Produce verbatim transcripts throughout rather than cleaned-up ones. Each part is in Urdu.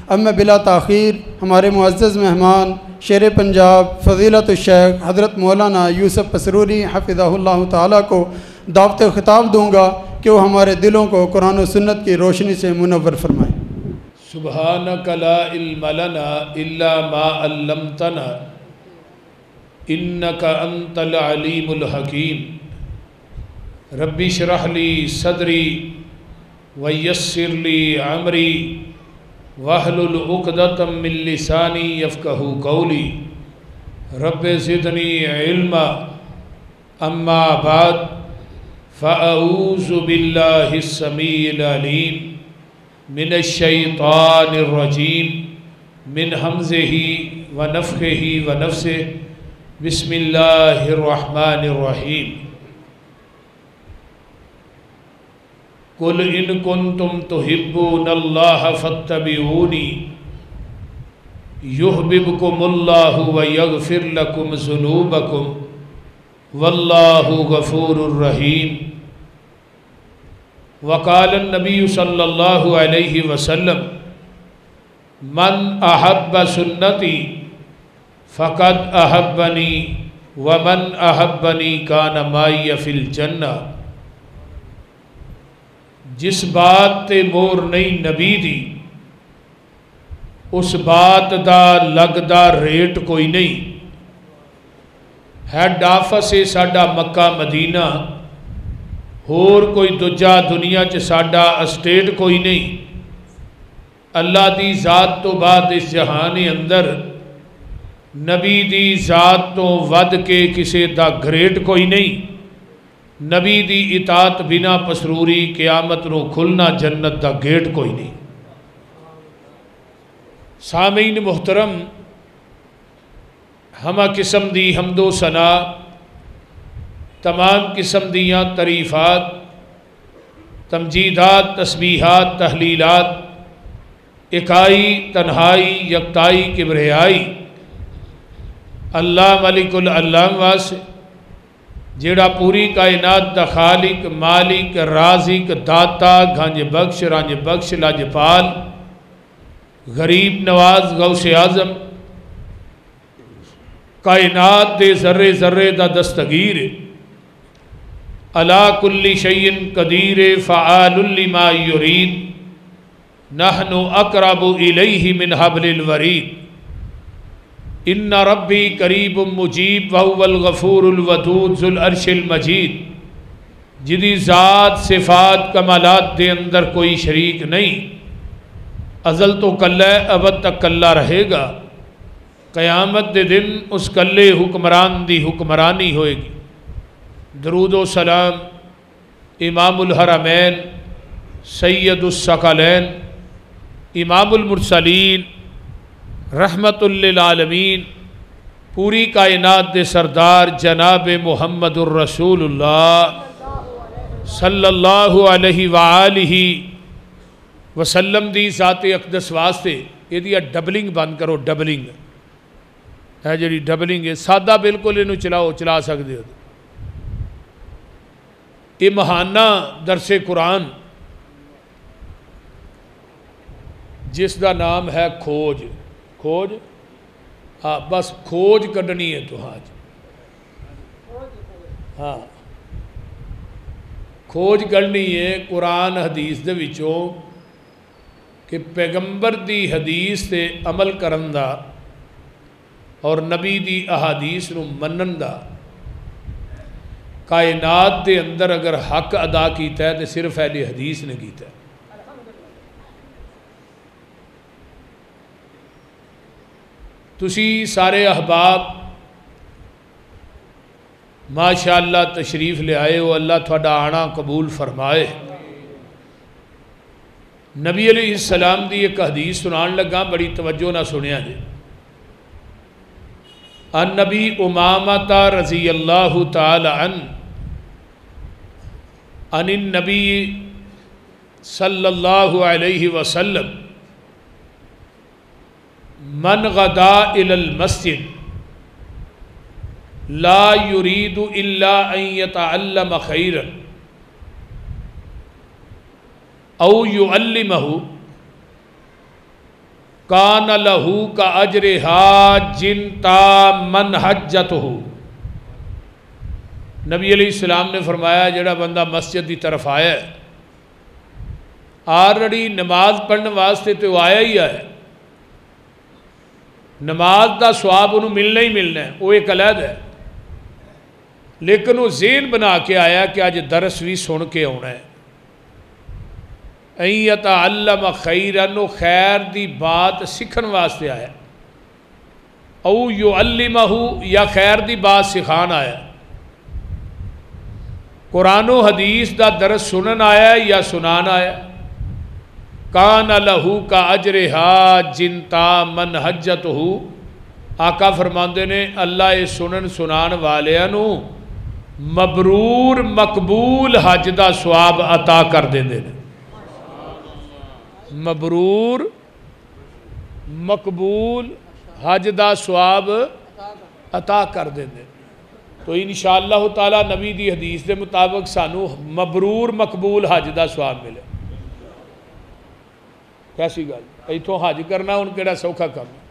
اب میں بلا تاخیر ہمارے معزز مہمان شیر پنجاب فضیلت الشیخ حضرت مولانا یوسف پسروری حفظہ اللہ تعالیٰ کو دعوت خطاب دوں گا کہ وہ ہمارے دلوں کو قرآن و سنت کی روشنی سے منور فرمائیں۔ سبحانک لا علم لنا الا ما علمتنا انک انت العلیم الحکیم رب اشرح لی صدری ویسر لی امری واحلل عقدۃ من لسانی یفقہوا قولی رب زدنی علما اما بعد فاعوذ باللہ السمیع العلیم من الشیطان الرجیم من حمزہ ونفخہ ونفثہ بسم اللہ الرحمن الرحیم قل ان کنتم تحبون اللہ فاتبعونی یحببکم اللہ ویغفر لکم ذنوبکم واللہ غفور الرحیم۔ وقال النبی صلی اللہ علیہ وسلم من احب سنتی فقد احبنی ومن احبنی کان معی فی الجنہ۔ جس بات تے مور نہیں نبی دی اس بات دا لگدا ریٹ کوئی نہیں۔ ہیڈ آفس ہے ساڈا مکہ مدینہ، اور کوئی دجا دنیا چ ساڈا اسٹیٹ کوئی نہیں۔ اللہ دی ذات تو بعد اس جہان اندر نبی دی ذات تو ود کے کسے دا گریٹ کوئی نہیں۔ نبی دی اطاعت بنا پسروری قیامت نو کھلنا جنت دا گیٹ کوئی نہیں۔ سامعین محترم، ہمہ قسم دی حمد و ثنا، تمام قسم دیاں تعریفات، تمجیدات، تسبیحات، تحلیلات، اکائی تنہائی یکتائی کبریائی اللہ ملک العلام واسے جیڑا پوری کائنات دا خالق مالک رازق داتا گھنج بخش رنج بخش لاجپال غریب نواز غوث اعظم کائنات دے ذرے ذرے دا دستگیر علا کل شیء قدیر فعال لما یرید نحن اقرب الیہ من حبل الورید ان ربی قریب مجیب وهو الغفور الودود ذو العرش المجید، جدی ذات صفات کمالات دے اندر کوئی شریک نہیں، ازل تو کلہ ابد تک کلہ رہے گا، قیامت دے دن اس کلے حکمران دی حکمرانی ہوئے گی۔ درود و سلام امام الحرمین سید الثقلین امام المرسلین رحمت للعالمین پوری کائنات دے سردار جناب محمد الرسول اللہ صلی اللہ علیہ وآلہ وسلم دی ذات اقدس واسطے یہ دیا ڈبلنگ بند کرو، ڈبلنگ ہے جڑی ڈبلنگ ہے سادہ بالکل انہوں چلاؤ چلا سکتے ہو۔ یہ مہانہ درس قرآن جس دا نام ہے کھوج کھوج ہاں بس کھوج کڈنی ہے تو ہاں جی ہاں کھوج کرنی ہے قرآن حدیث دے وچوں کہ پیغمبر دی حدیث تے عمل کرن دا اور نبی دی احادیث نو منن دا کائنات دے اندر اگر حق ادا کیتا ہے تو صرف اہل حدیث نے کیتا ہے۔ تسی سارے احباب ماشاءاللہ تشریف لے آئے ہو، اللہ تھوڑا آنا قبول فرمائے۔ نبی علیہ السلام دی ایک حدیث سنان لگا، بڑی توجہ نہ سنیا جے۔ ان نبی امامہ رضی اللہ تعالی عنہ ان النبی صلی اللہ علیہ وسلم من غدا الى المسجد لا يريد الا ان يتعلم خيرا او يعلمه کان لہو کا اجر حاجن تامن حجتہ، نبی علیہ السلام نے فرمایا جڑا بندہ مسجد کی طرف آیا ہے آلریڈی نماز پڑھنے واسطے تو آیا ہی آیا، نماز دا ثواب انہوں ملنا ہی ملنا ہے، وہ ایک علیحدہ ہے، لیکن وہ ذہن بنا کے آیا کہ آج درس بھی سن کے آنا ہے، این یتعلم خیرن، و خیر دی بات سکھن واسطے آیا، او یعلمہ، یا خیر دی بات سکھان آیا، قرآن و حدیث دا درس سنن آیا یا سنان آیا، کان لہو کا اجر حاجن تامن حجتہ، آقا فرماندے نے اللہ یہ سنن سنان والیاں مبرور مقبول حج دا ثواب عطا کر دیندے نے، مبرور مقبول حج دا ثواب عطا کر دیندے، تو انشاءاللہ تعالی نبی دی حدیث دے مطابق سانو مبرور مقبول حج دا ثواب ملے، کیسی گل ایتھوں حج کرنا ہن کیڑا سوکھا کم ہے،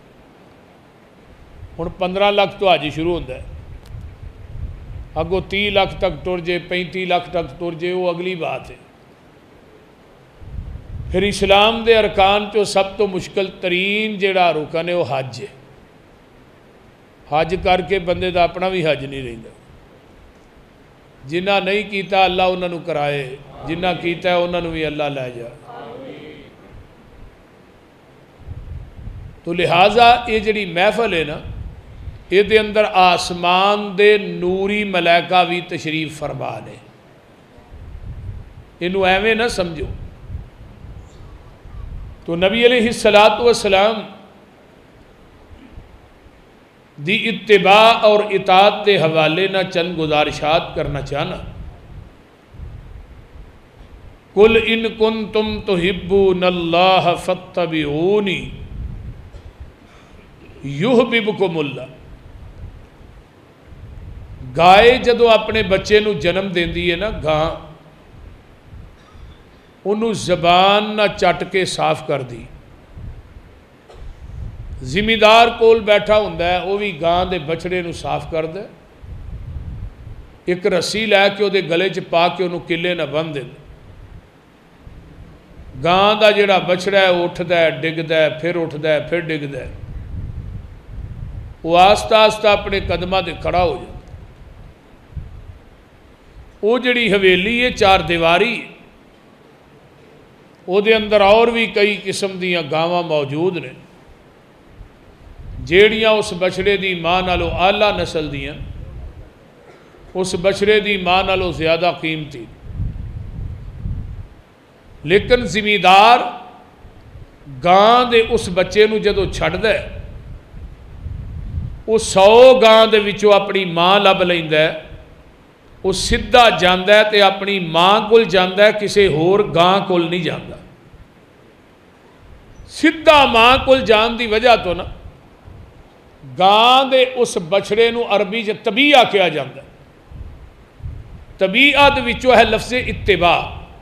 ہن پندرہ لاکھ تو حج شروع ہوتا ہے، اگوں تی لاکھ تک ٹر جے پینتی لاکھ تک ٹر جے وہ اگلی بات ہے، پھر اسلام دے ارکان چو سب تو مشکل ترین جڑا رکن ہے وہ حج ہے، حج کر کے بندے دا اپنا بھی حج نہیں رہتا، جنہ نہیں کیتا اللہ انہوں نے کرائے، جنہ کیتا ہے انہوں نے بھی اللہ لے جا، تو لہٰذا یہ جڑی محفل ہے نا یہ دے اندر آسمان دے نوری ملائکہ بھی تشریف فرما نے، انہوں ایویں نہ سمجھو، تو نبی علیہ السلام دی اتباع اور اطاعت دے حوالے نہ چند گزارشات کرنا چاہنا، قُلْ إِن كُنْتُمْ تُحِبُّونَ اللَّهَ فَاتَّبِعُونِي یُحْبِبْکُمُ اللہ، گائے جدو اپنے بچے نو جنم دیندی ہے نا گاں، انہوں زبان نہ چٹ کے صاف کر دی، زمیندار کول بیٹھا ہوندا ہے وہ بھی گاں دے بچڑے نو صاف کر دے، ایک رسی لے کے وہ دے گلے چ پا کے انہوں کلے نہ بن دے، گاں دا جڑا بچڑا ہے وہ اٹھدا ہے ڈگدا ہے پھر اٹھدا ہے پھر ڈگدا ہے، وہ آستہ آستہ اپنے قدمہ دے کھڑا ہو جائے، وہ جڑی حویلی ہے چار دیواری، وہ دے اندر اور بھی کئی قسم دیاں گاواں موجود نے، جیڑیاں اس بچڑے دی ماں نالو اعلیٰ نسل دیاں، اس بچڑے دی ماں نالو زیادہ قیمتی، لیکن زمیندار گاں دے اس بچے نو جدو چھڑ دے، وہ سو گاں دے وچوں اپنی ماں لب لیندا ہے، وہ سدھا جاندا ہے تے اپنی ماں کول جاندا ہے، کسے ہور گاں کول نہیں جاندا، سدھا ماں کول جان دی وجہ تو نا گاں دے اس بچڑے نو عربی چ طبیعہ کیا جاندا ہے، طبیعت وچوں ہے لفظ اتباع،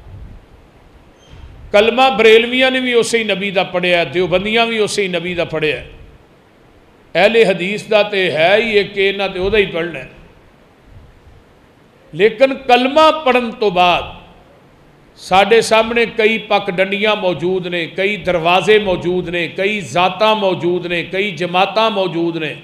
کلمہ بریلویاں نے بھی اسے ہی نبی دا پڑھیا ہے، دیوبندیاں بھی اسے ہی نبی دا پڑھیا ہے، اہل حدیث دا تے ہے ہی ایک کہ نہ تے او دا ہی پڑھنا ہے، لیکن کلمہ پڑھن تو بعد ساڑھے سامنے کئی پک ڈنڈیاں موجود نے، کئی دروازے موجود نے، کئی ذاتاں موجود نے، کئی جماعتاں موجود نے،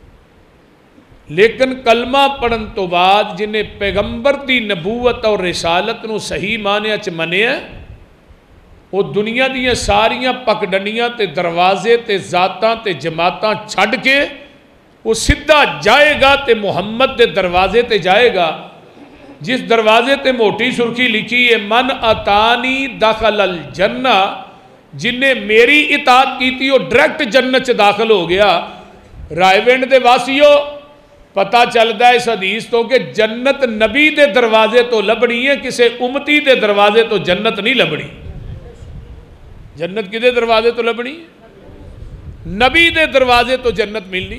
لیکن کلمہ پڑھن تو بعد جنہیں پیغمبر دی نبوت اور رسالت نو صحیح معنی چ منیا وہ دنیا دیاں ساریاں پک ڈنڈیاں تے دروازے تے ذاتاں تے جماعتاں چھڑ کے وہ سدھا جائے گا تے محمد دے دروازے تے جائے گا، جس دروازے تے موٹی سرخی لکھی ہے من اتانی داخل الجنہ، جن نے میری اطاعت کی تھی وہ ڈائریکٹ جنت چ داخل ہو گیا، رائے ونڈ دے واسیو پتہ چلتا ہے اس حدیث تو کہ جنت نبی دے دروازے تو لبنی ہے، کسے امتی دے دروازے تو جنت نہیں لبنی، جنت کدے دروازے تو لبنی نبی دے دروازے تو جنت ملنی۔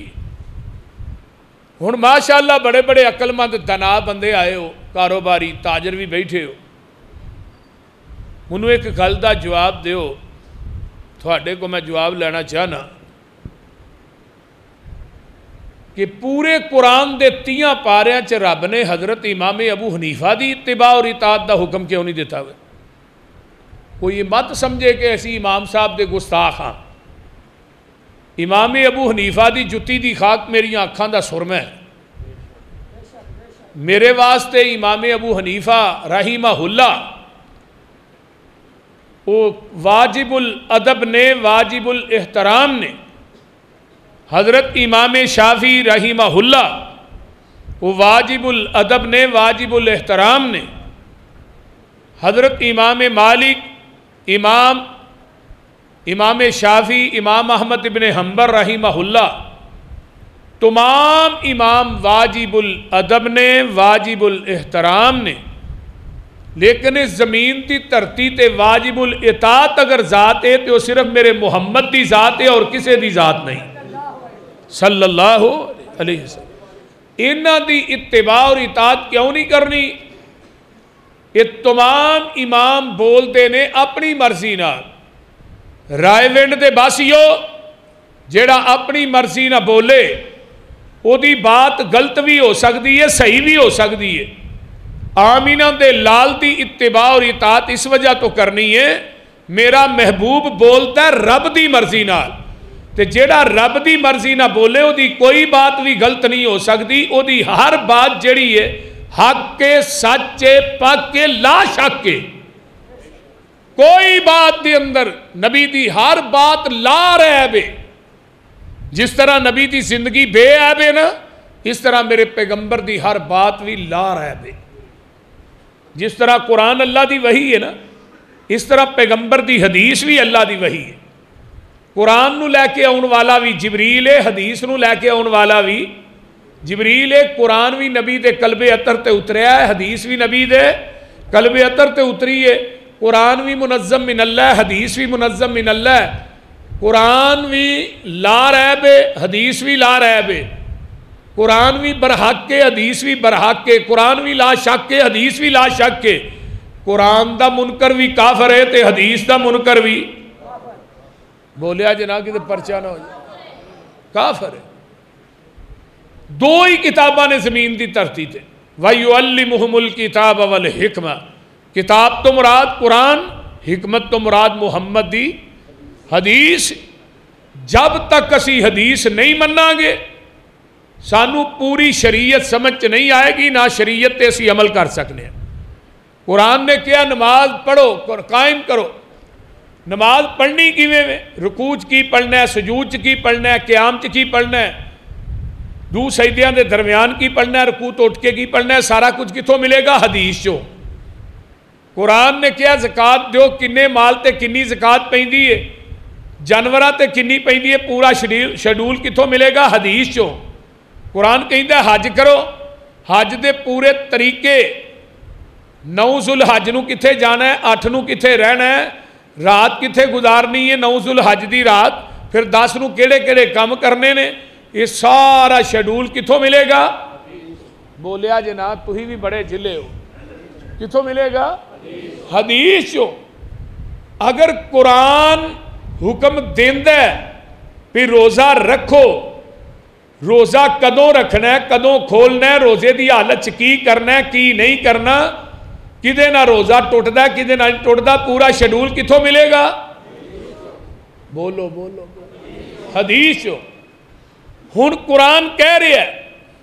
ہن ماشاءاللہ بڑے بڑے عقل مند دنا بندے آئے ہو، کاروباری تاجر بھی بیٹھے ہو، انہوں ایک گل دا جواب دیو، تھوڑے کو میں جواب لینا چاہنا کہ پورے قرآن دے تیاں پاریاں چ رب نے حضرت امام ابو حنیفہ دی اتباع اور اطاعت دا حکم کیوں نہیں دیتا ہوئے؟ کوئی یہ مت سمجھے کہ ایسی امام صاحب دے گستاخ ہاں۔ امام ابو حنیفہ دی جتی دی خاک میری آنکھاں دا سرمہ ہے۔ میرے واسطے امام ابو حنیفہ رحمہ اللہ وہ واجب الادب نے، واجب الاحترام نے، حضرت امام شافعی رحمہ اللہ وہ واجب الادب نے، واجب الاحترام نے، حضرت امام مالک، امام امام شافعی، امام احمد ابن حنبل رحمہ اللہ، تمام امام واجب الادب نے، واجب الاحترام نے، لیکن اس زمین کی دھرتی تے واجب الاطاعت اگر ذات ہے تو صرف میرے محمد دی ذات ہے اور کسی دی ذات نہیں صلی اللہ علیہ وسلم۔ انہاں دی اتباع اور اطاعت کیوں نہیں کرنی؟ یہ تمام امام بولتے نے اپنی مرضی نال۔ رائے ونڈ دے باسیو جیڑا اپنی مرضی نہ بولے او دی بات غلط بھی ہو سکتی ہے، صحیح بھی ہو سکتی ہے۔ آمینہ دے لال دی اتباع اور اطاعت اس وجہ تو کرنی ہے میرا محبوب بولتا ہے رب دی مرضی نال، تے جیڑا رب دی مرضی نہ بولے او دی کوئی بات بھی غلط نہیں ہو سکتی، او دی ہر بات جڑی ہے حق کے، سچے، پاک کے، لا شک کے، کوئی بات دی اندر نبی دی ہر بات لا عیب ہے۔ جس طرح نبی دی زندگی بے عیب ہے نا، اس طرح میرے پیغمبر دی ہر بات بھی لا عیب ہے۔ جس طرح قرآن اللہ دی وحی ہے نا، اس طرح پیغمبر دی حدیث بھی اللہ دی وحی ہے۔ قرآن نو لے کے آن والا بھی جبریل ہے، حدیث نو لے کے آن والا بھی جبریل ہے۔ قرآن بھی نبی دے قلب اطہر تے اتریا ہے، حدیث بھی نبی دے قلب اطہر تے اتری ہے۔ قرآن بھی منظم من اللہ ہے، حدیث بھی منظم من اللہ ہے۔ قرآن بھی لا ریب ہے، حدیث بھی لا ریب ہے۔ قرآن بھی برحق کے، حدیث بھی برحق کے۔ قرآن بھی لا شک کے، حدیث بھی لا شک کے۔ قرآن دا منکر بھی کافر ہے تے حدیث دا منکر بھی بولیا جناب کہ پرچہ نہ ہو جائے کافر ہے۔ دو ہی کتاباں نے زمین دی دھرتی تے وَيُعَلِّمُهُمُ الْكِتَابَ وَالْحِکْمَةَ، کتاب تو مراد قرآن، حکمت تو مراد محمد دی حدیث۔ جب تک اسی حدیث نہیں مننا گے سانو پوری شریعت سمجھ نہیں آئے گی، نہ شریعت تے اسی عمل کر سکنے ہیں۔ قرآن نے کیا نماز پڑھو، قائم کرو۔ نماز پڑھنی کیویں میں؟ رکوع چ کی پڑھنا ہے، سجود چ کی پڑھنا ہے، قیام چ کی پڑھنا ہے، دو سجدیاں دے درمیان کی پڑھنا ہے، رکوع تو اٹھ کے کی پڑھنا ہے، سارا کچھ کتوں ملے گا؟ حدیث چوں۔ قرآن نے کیا زکوٰۃ دیو، کنے مال تے کنی زکوٰۃ پیندی ہے، جانوراں تے کنی پیندی ہے، پورا شیڈول کتوں ملے گا؟ حدیث چوں۔ قرآن کہندا ہے حج کرو، حج دے پورے طریقے، نو ذوالحج نو کتھے جانا ہے، اٹھ نو کتھے رہنا ہے، رات کتھے گزارنی ہے نو ذوالحج دی رات، پھر دس نو کیڑے کیڑے کام کرنے نے، یہ سارا شیڈول کتھوں ملے گا؟ بولیا جناب تو ہی بھی بڑے جلے ہو، کتھوں ملے گا؟ حدیث چو۔ اگر قرآن حکم دیندہ ہے پھر روزہ رکھو، روزہ کدوں رکھنا ہے، کدوں کھولنا ہے، روزے دی حالت چ کی کرنا ہے، کی نہیں کرنا، کدے نہ روزہ ٹوٹدا ہے، کدے نہ ٹوٹدا، پورا شیڈول کتھوں ملے گا؟ بولو بولو حدیث چو۔ ہن قرآن کہہ رہا ہے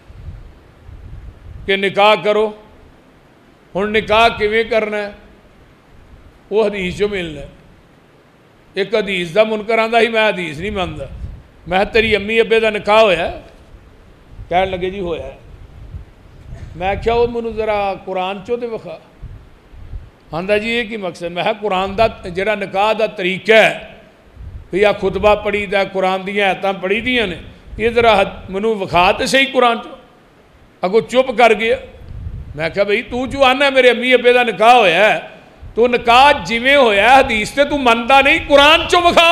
کہ نکاح کرو، ہن نکاح کیویں کرنا ہے وہ حدیث چو ملنا ہے۔ ایک حدیث دا منکر آندا ہی میں حدیث نہیں ماندا، میں تیری امی ابے دا نکاح ہویا ہے، کہنے لگے جی ہویا ہے، میں کیا وہ منو ذرا قرآن چو تے وکھا، آندا جی یہ کی مقصد؟ میں قرآن دا جڑا نکاح دا طریقہ ہے یا خطبہ پڑھی دا، قرآن دیاں آیتاں پڑھی دیاں نے، یہ ذرا منو وکھا تے صحیح قرآن چو۔ اگو چپ کر گیا۔ میں کہا بھئی تو جو آنا ہے میرے امی ابے دا نکاح ہویا ہے، تو نکاح جویں ہویا ہے حدیث تے تو مندا نہیں، قرآن چو وکھا۔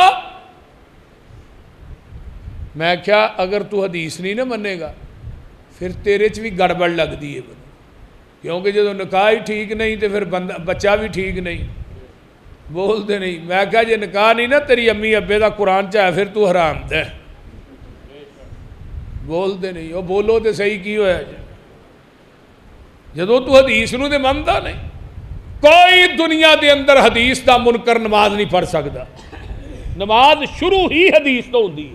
میں کہا اگر تو حدیث نہیں نہ منے گا پھر تیرے چ بھی گڑبڑ لگ دی ہے، کیونکہ جب نکاح ہی ٹھیک نہیں تو پھر بندہ بچہ بھی ٹھیک نہیں۔ بول دے نہیں. میں کہا جے نکاح نہیں نا تیری امی ابے دا قرآن چاہے پھر تو حرام دے. بول دے نہیں. وہ بولو تے صحیح کی ہویا جی جدو تو حدیث نو دے مندا نہیں. کوئی دنیا دے اندر حدیث دا منکر نماز نہیں پڑھ سکتا. نماز شروع ہی حدیث تو ہوندی ہے.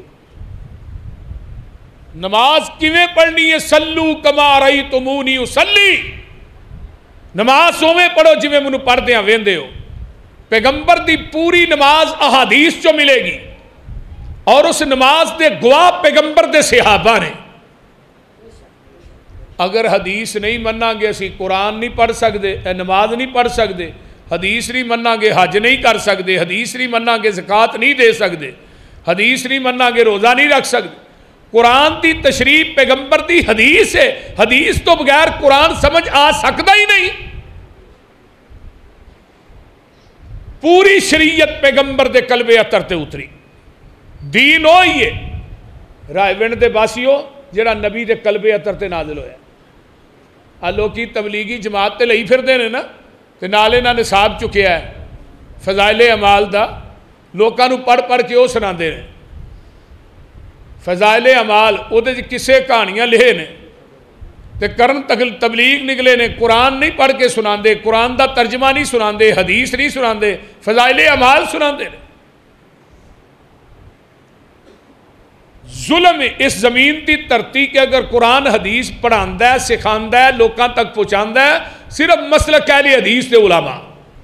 نماز کیویں پڑھنی ہے؟ سلو کما رأیتمونی اصلی. نماز اوویں پڑھو جویں مینوں پڑھدیاں ویندے ہو. پیغمبر دی پوری نماز احادیث چوں ملے گی اور اس نماز دے گواہ پیغمبر دے صحابہ نے. اگر حدیث نہیں مننا گے اسی قرآن نہیں پڑھ سکتے، نماز نہیں پڑھ سکتے. حدیث نہیں مننا گے حج نہیں کر سکتے. حدیث نہیں مننا گے زکوٰۃ نہیں دے سکتے. حدیث نہیں مننا گے روزہ نہیں رکھ سکتے. قرآن دی تشریف پیغمبر دی حدیث ہے. حدیث تو بغیر قرآن سمجھ آ سکتا ہی نہیں. پوری شریعت پیغمبر دے قلب اطہر تے اتری. دین ہوئی ہے رائے ونڈ دے باسیو جڑا نبی دے قلب اطہر تے نازل ہویا. آ لوکی تبلیغی جماعت تے لئی پھر دے نے نا تے نالے نہ نصاب چکیا ہے فضائل اعمال دا. لوکاں نو پڑھ پڑھ کے وہ سناندے نے فضائل اعمال. وہ کسے کہانیاں لکھے نے تے کرن تبلیغ نکلے نے. قرآن نہیں پڑھ کے سناندے، قرآن دا ترجمہ نہیں سناندے، حدیث نہیں سناندے، فضائل اعمال سناندے نے. ظلم اس زمین دی دھرتی کے اگر قرآن حدیث پڑھاندا ہے، سکھاندا ہے، لوکاں تک پہنچاندا ہے صرف مسلک اہل حدیث دے علماء.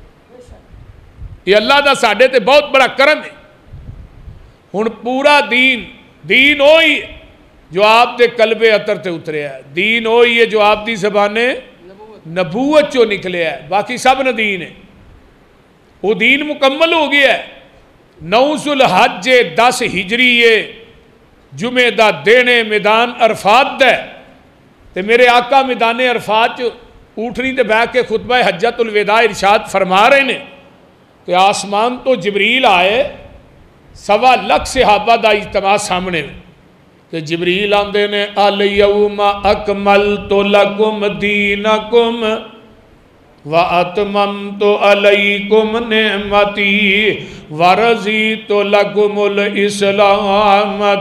یہ اللہ دا ساڈے تے بہت بڑا کرم ہے. ہن پورا دین دین ہوئی جو آپ دے قلب اطہر تے اتریا ہے. دین ہوئی ہے جو آپ دی زبان نبوت چو نکلیا ہے. باقی سب نہ دین ہے. وہ دین مکمل ہو گیا ہے. نو ذوالحج دس ہجری جمعے دا دینے میدان عرفات دا ہے تے میرے آقا میدان عرفات اٹھنی تے بیٹھ کے خطبہ حجت الوداع ارشاد فرما رہے نے کہ آسمان تو جبریل آئے سوا لکھ صحابہ دا اجتماع سامنے میں کہ جبریل آندے نے الیوم اکملت لکم دینکم وَأَتْمَمْتُ عَلَيْكُمْ نِعْمَتِي وَرَضِيتُ لَكُمُ الْإِسْلَامَ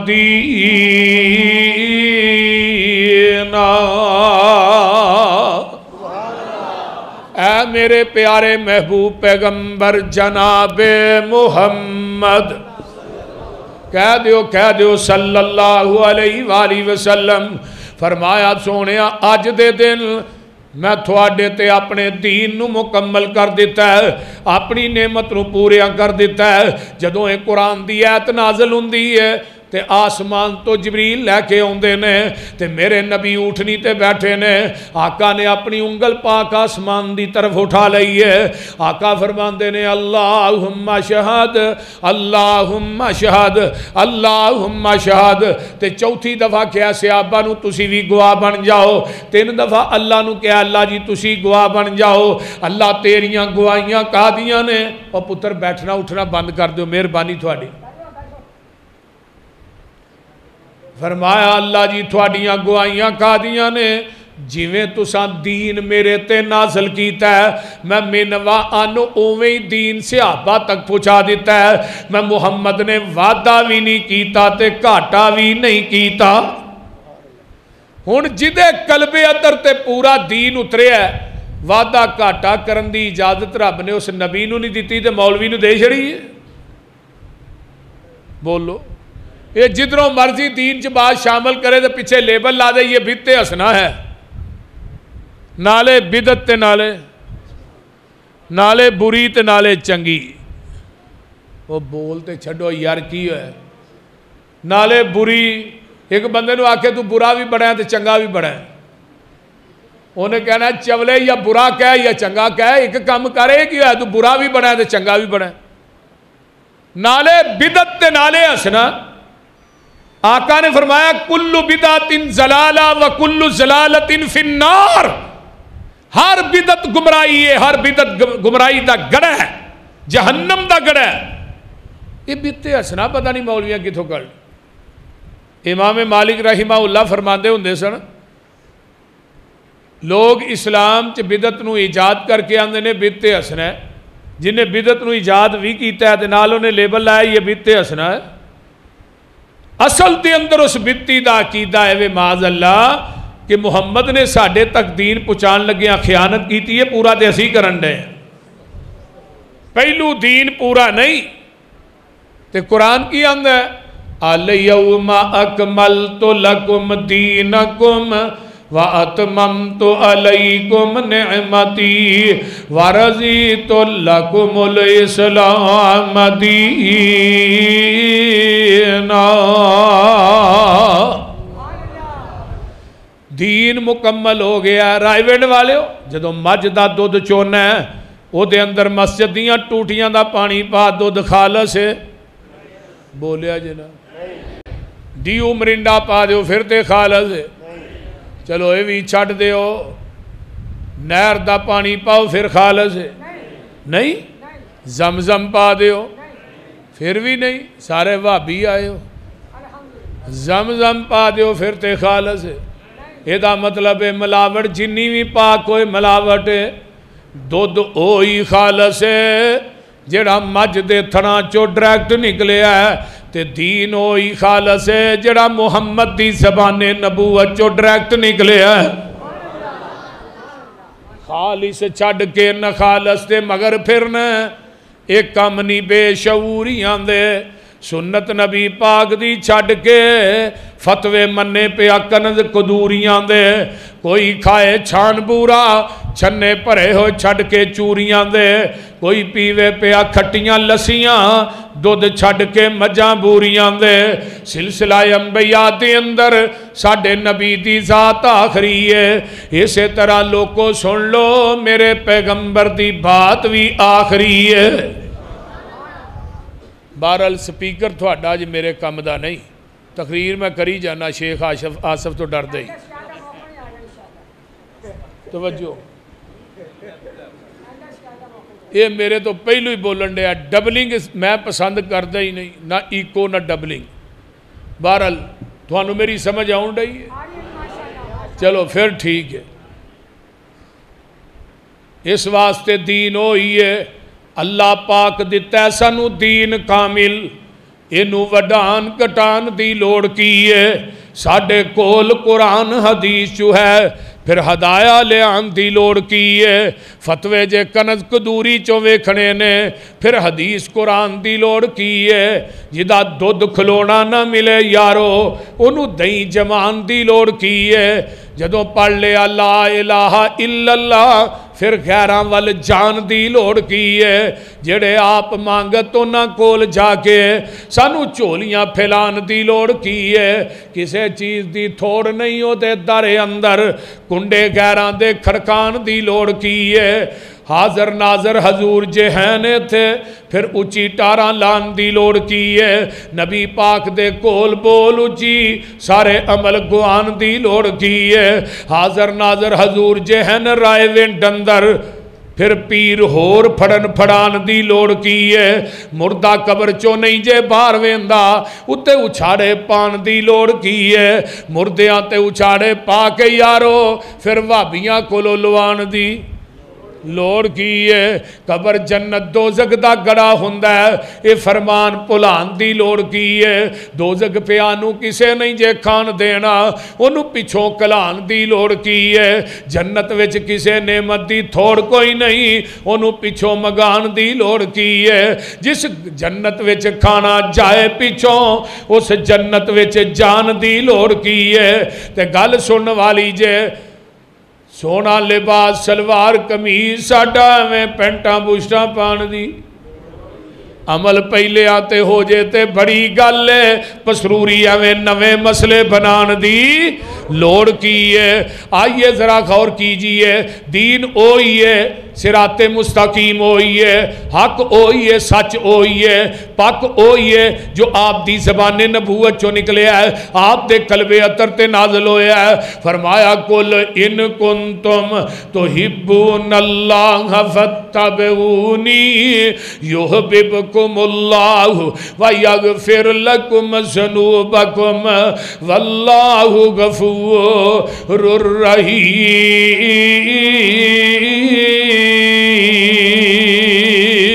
دِينًا. اے میرے پیارے محبوب پیغمبر جناب محمد کہہ دیو کہہ دیو صلی اللہ علیہ وآلہ وسلم. فرمایا سونیا اج دے دن میں تھوڑے تے اپنے دین نو مکمل کر دیتا ہے، اپنی نعمت نو پوریا کر دیتا ہے. جدوں ایک قرآن دی آیت نازل ہوندی ہے تے آسمان تو جبریل لے کے اوندے نے تے میرے نبی اٹھنی تے بیٹھے نے. آقا نے اپنی انگل پاک آسمان دی طرف اٹھا لئی ہے. آقا فرماندے نے اللہم شہد اللہم شہد اللہم شہد. تے چوتھی دفعہ کیا صحابہ نو تسی بھی گواہ بن جاؤ. تین دفعہ اللہ نو کیا اللہ جی تسی گواہ بن جاؤ. اللہ تیریاں گواہیاں کہا دیاں نے. اور پتر بیٹھنا اٹھنا بند کر دو مہربانی تھوڑی. فرمایا اللہ جی تھوڑیاں گواہیاں کہا دیاں نے جیویں تساں دین میرے تے نازل کیتا ہے میں منوا آنو اوویں دین صحابہ تک پہنچا دیتا ہے. میں محمد نے وعدہ بھی نہیں کیتا تے گھاٹا بھی نہیں کیتا. ہن جدے قلب اطہر تے پورا دین اترے ہے وعدہ گھاٹا کرن دی اجازت رب نے اس نبی نو نہیں دیتی تے مولوی نو دے چھڑی ہے. بولو یہ جدروں مرضی دین چ بات شامل کرے تو پیچھے لیبل لا دے یہ بدت حسنہ ہے. نالے بدت تے نالے نالے بری تے نالے چنگی. وہ بولتے چھڑو یار کی ہے نالے بری. ایک بندے نو آکے تو برا بھی بڑھا ہے تو چنگا بھی بڑھا ہے. انہیں کہنا ہے چولے یا برا کہے یا چنگا کہے ایک کام کرے کیا ہے تو برا بھی بڑھا ہے تو چنگا بھی بڑھا ہے. نالے بدت تے نالے حسنہ. آقا نے فرمایا کل بدعت ضلالہ و کل ضلالت فی النار. ہر بدعت گمراہی ہے ہر بدعت گمراہی دا گڑھ ہے جہنم دا گڑھ ہے. یہ بدت حسنہ پتہ نہیں مولویاں کتھوں کر. امام مالک رحمہ اللہ فرماندے ہوندے سن لوگ اسلام چ بدعت نو ایجاد کر کے آندے نے بدت حسنہ ہے جنہیں بدعت نو ایجاد بھی کیتا ہے تے نال انہیں لیبل لایا یہ بدعت حسنہ ہے. اصل دے اندر اس بدعتی دا عقیدہ ہے وے معاذ اللہ کہ محمد نے ساڈے تک دین پہنچان لگیاں خیانت کیتی ہے، پورا تے اسی کرن دے ہیں. پہلو دین پورا نہیں تے قرآن کی اندر ہے الیوم اکملت لکم دینکم وَأَتْمَمْتُ عَلَيْكُمْ نِعْمَتِي وَرَضِيتُ لَكُمُ الْإِسْلَامَ دِينًا. دین مکمل ہو گیا. رائے وینڈ والے ہو جدو مجھ دا دودھ چونا ہے او دے اندر مسجد دیاں ٹوٹیاں دا پانی پا دودھ خالص ہے بولیا جنا دیو مرنڈا پا دیو پھر تے خالص ہے. چلو اے بھی چھٹ دیو نہر دا پانی پاؤ پھر خالص ہے نہیں. زمزم پا دیو پھر بھی نہیں. سارے وہابی آئے ہو زمزم پا دیو پھر تے خالص ہے. یہ دا مطلب ہے ملاوٹ جنی بھی پاک ہوئے ملاوٹ ہے دودھ اوہی خالص ہے جڑا مجھ دے تھنا چو ڈریکٹ نکلے ہے تے دین ہوئی خالص ہے جڑا محمد دی زبان نبوت چو ڈریکٹ نکلے ہے. خالص چھڑ کے نہ خالص دے مگر پھر نہ ایک کم نہیں بے شعوریاں دے سنت نبی پاک دی چھڑ کے فتوے مننے پہ اکنز قدوریاں دے کوئی کھائے چھان بورا چھنے پرے ہو چھڑ کے چوریاں دے کوئی پیوے پہ کھٹیاں لسیاں دودھ چھڑ کے مجاں بوریاں دے. سلسلہ انبیاء دے اندر ساڑھے نبی دی ذات آخری ہے. اسے طرح لوگوں سن لو میرے پیغمبر دی بات بھی آخری ہے. بہرحال سپیکر تھوڑا جی میرے کم دا نہیں تقریر میں کری جانا شیخ آصف آصف تو ڈر دے توجہ یہ میرے تو پہلو ہی بولن دیا ڈبلنگ میں پسند کردہ ہی نہیں نہ ایکو نہ ڈبلنگ. بہرحال تھوانو میری سمجھ آؤں رہی ہے چلو پھر ٹھیک ہے. اس واسطے دین ہوئی ہے اللہ پاک دیتا ہے سانو دین کامل اینو وڈان کٹان دی لوڑ کی ہے. ساڑھے کول قرآن حدیث جو ہے پھر ہدایہ لے آن دی لوڑ کی ہے. فتوے جے کنز قدوری چو ویکھنے نے پھر حدیث قرآن دی لوڑ کی ہے. جدا دودھ کھلونا نہ ملے یارو انہوں دیں جمان دی لوڑ کی ہے. جدوں پڑھ لے لا الہ الا اللہ پھر غیران وال جان دی لوڑ کی ہے. جڑے آپ مانگتوں نہ کول جا کے سانو چولیاں پھیلان دی لوڑ کی ہے. کسے چیز دی تھوڑ نہیں ہو دے در اندر کنڈے غیران دے کھڑکان دی لوڑ کی ہے. حاضر ناظر حضور جہانے تھے پھر اچھی ٹاران لان دی لوڑ کی ہے. نبی پاک دے کول بول اچھی سارے عمل گوان دی لوڑ کی ہے. حاضر ناظر حضور جہن رائے وین ڈندر پھر پیر ہور پھڑن پھڑان دی لوڑ کی ہے. مردہ قبر چو نہیں جے بار ویندہ اتے اچھاڑے پان دی لوڑ کی ہے. مردیاں تے اچھاڑے پا کے یارو پھر وابیاں کولو لوان دی لوڑ کی ہے. قبر جنت دوزگ دا گڑا ہوندہ ہے اے فرمان پلان دی لوڑ کی ہے. دوزگ پہ آنو کسے نہیں جے کھان دینا انہوں پچھوں کلان دی لوڑ کی ہے. جنت وچ کسے نعمت دی تھوڑ کوئی نہیں انہوں پچھوں مگان دی لوڑ کی ہے. جس جنت وچ کھانا جائے پچھوں اس جنت وچ جان دی لوڑ کی ہے. تے گل سن والی جے سونا لباس سلوار کمیز ساڑھا میں پینٹاں بوشٹاں پان دی عمل پہلے آتے ہو جیتے بڑی گل ہے. پسروری میں نوے مسئلے بنان دی لوڑ کی ہے. آئیے ذرا غور کیجئے دین اوہی ہے صراط مستقیم ہوئی ہے حق ہوئی ہے سچ ہوئی ہے پاک ہوئی ہے جو آپ دی زبان نبوت چو نکلے ہے آپ دے قلب عطر تے نازل ہویا ہے. فرمایا کل ان کنتم تحبون اللہ فاتبعونی یحببکم اللہ ویغفر لکم ذنوبکم واللہ غفور الرحیم.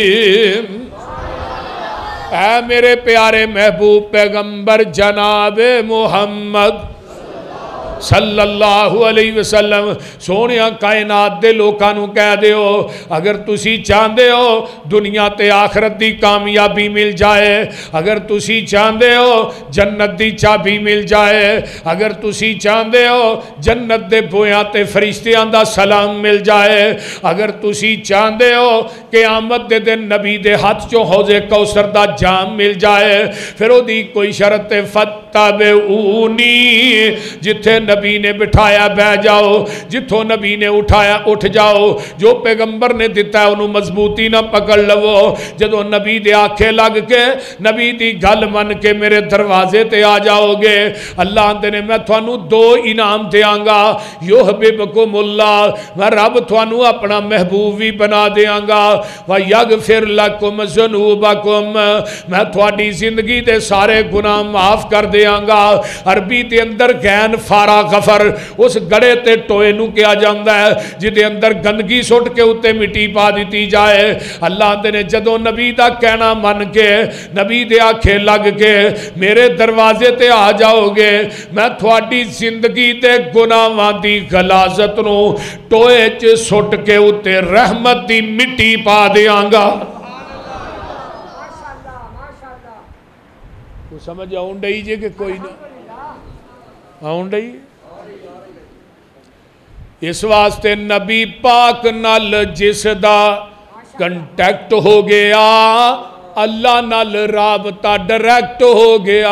اے میرے پیارے محبوب پیغمبر جناب محمد صلی اللہ علیہ وسلم سونیا کائنات دے لوکاں نو کہہ دیو اگر تسی چاہندے ہو دنیا تے آخرت دی کامیابی مل جائے، اگر تسی چاہندے ہو جنت دی چابی مل جائے، اگر تسی چاہندے ہو جنت دے بویاں تے فرشتیاں دا سلام مل جائے، اگر تسی چاہندے ہو قیامت دے دن نبی دے ہاتھ چوں حوض کوثر دا جام مل جائے، پھر او دی کوئی شرط فتبعونی، جتھے نبی نے بٹھایا بہ جاؤ، جتھوں نبی نے اٹھایا اٹھ جاؤ، جو پیغمبر نے دیتا ہے انہوں مضبوطی نہ پکڑ لو، جدو نبی دے آنکھیں لگ کے نبی دی گل من کے میرے دروازے تے آ جاؤ گے، اللہ آندے نے میں تھانو دو انعام دیاں گا، یحببکم اللہ، میں رب تھانو اپنا محبوب بھی بنا دیاں گا، ویغفر لکم ذنوبکم، میں تھوڑی زندگی دے سارے گناہ معاف کر دیاں گا۔ عربی دے اندر غین فارا غفر اس گڑے تے ٹوئے نو کیا جاندہ ہے جدے اندر گندگی سٹ کے اتے مٹی پا دیتی جائے۔ اللہ دے نے جدو نبی دا کہنا من کے نبی دے آنکھیں لگ کے میرے دروازے تے آ جاؤ گے، میں تھوڑی زندگی تے گناہاں دی غلاظت نو ٹوئے چ سٹ کے اتے رحمت دی مٹی پا دیاں گا۔ تو سمجھ آؤں ڈائی جے کہ کوئی نہیں آؤں ڈائی؟ اس واسطے نبی پاک نال جس دا کنٹیکٹ ہو گیا اللہ نال رابطہ ڈائریکٹ ہو گیا۔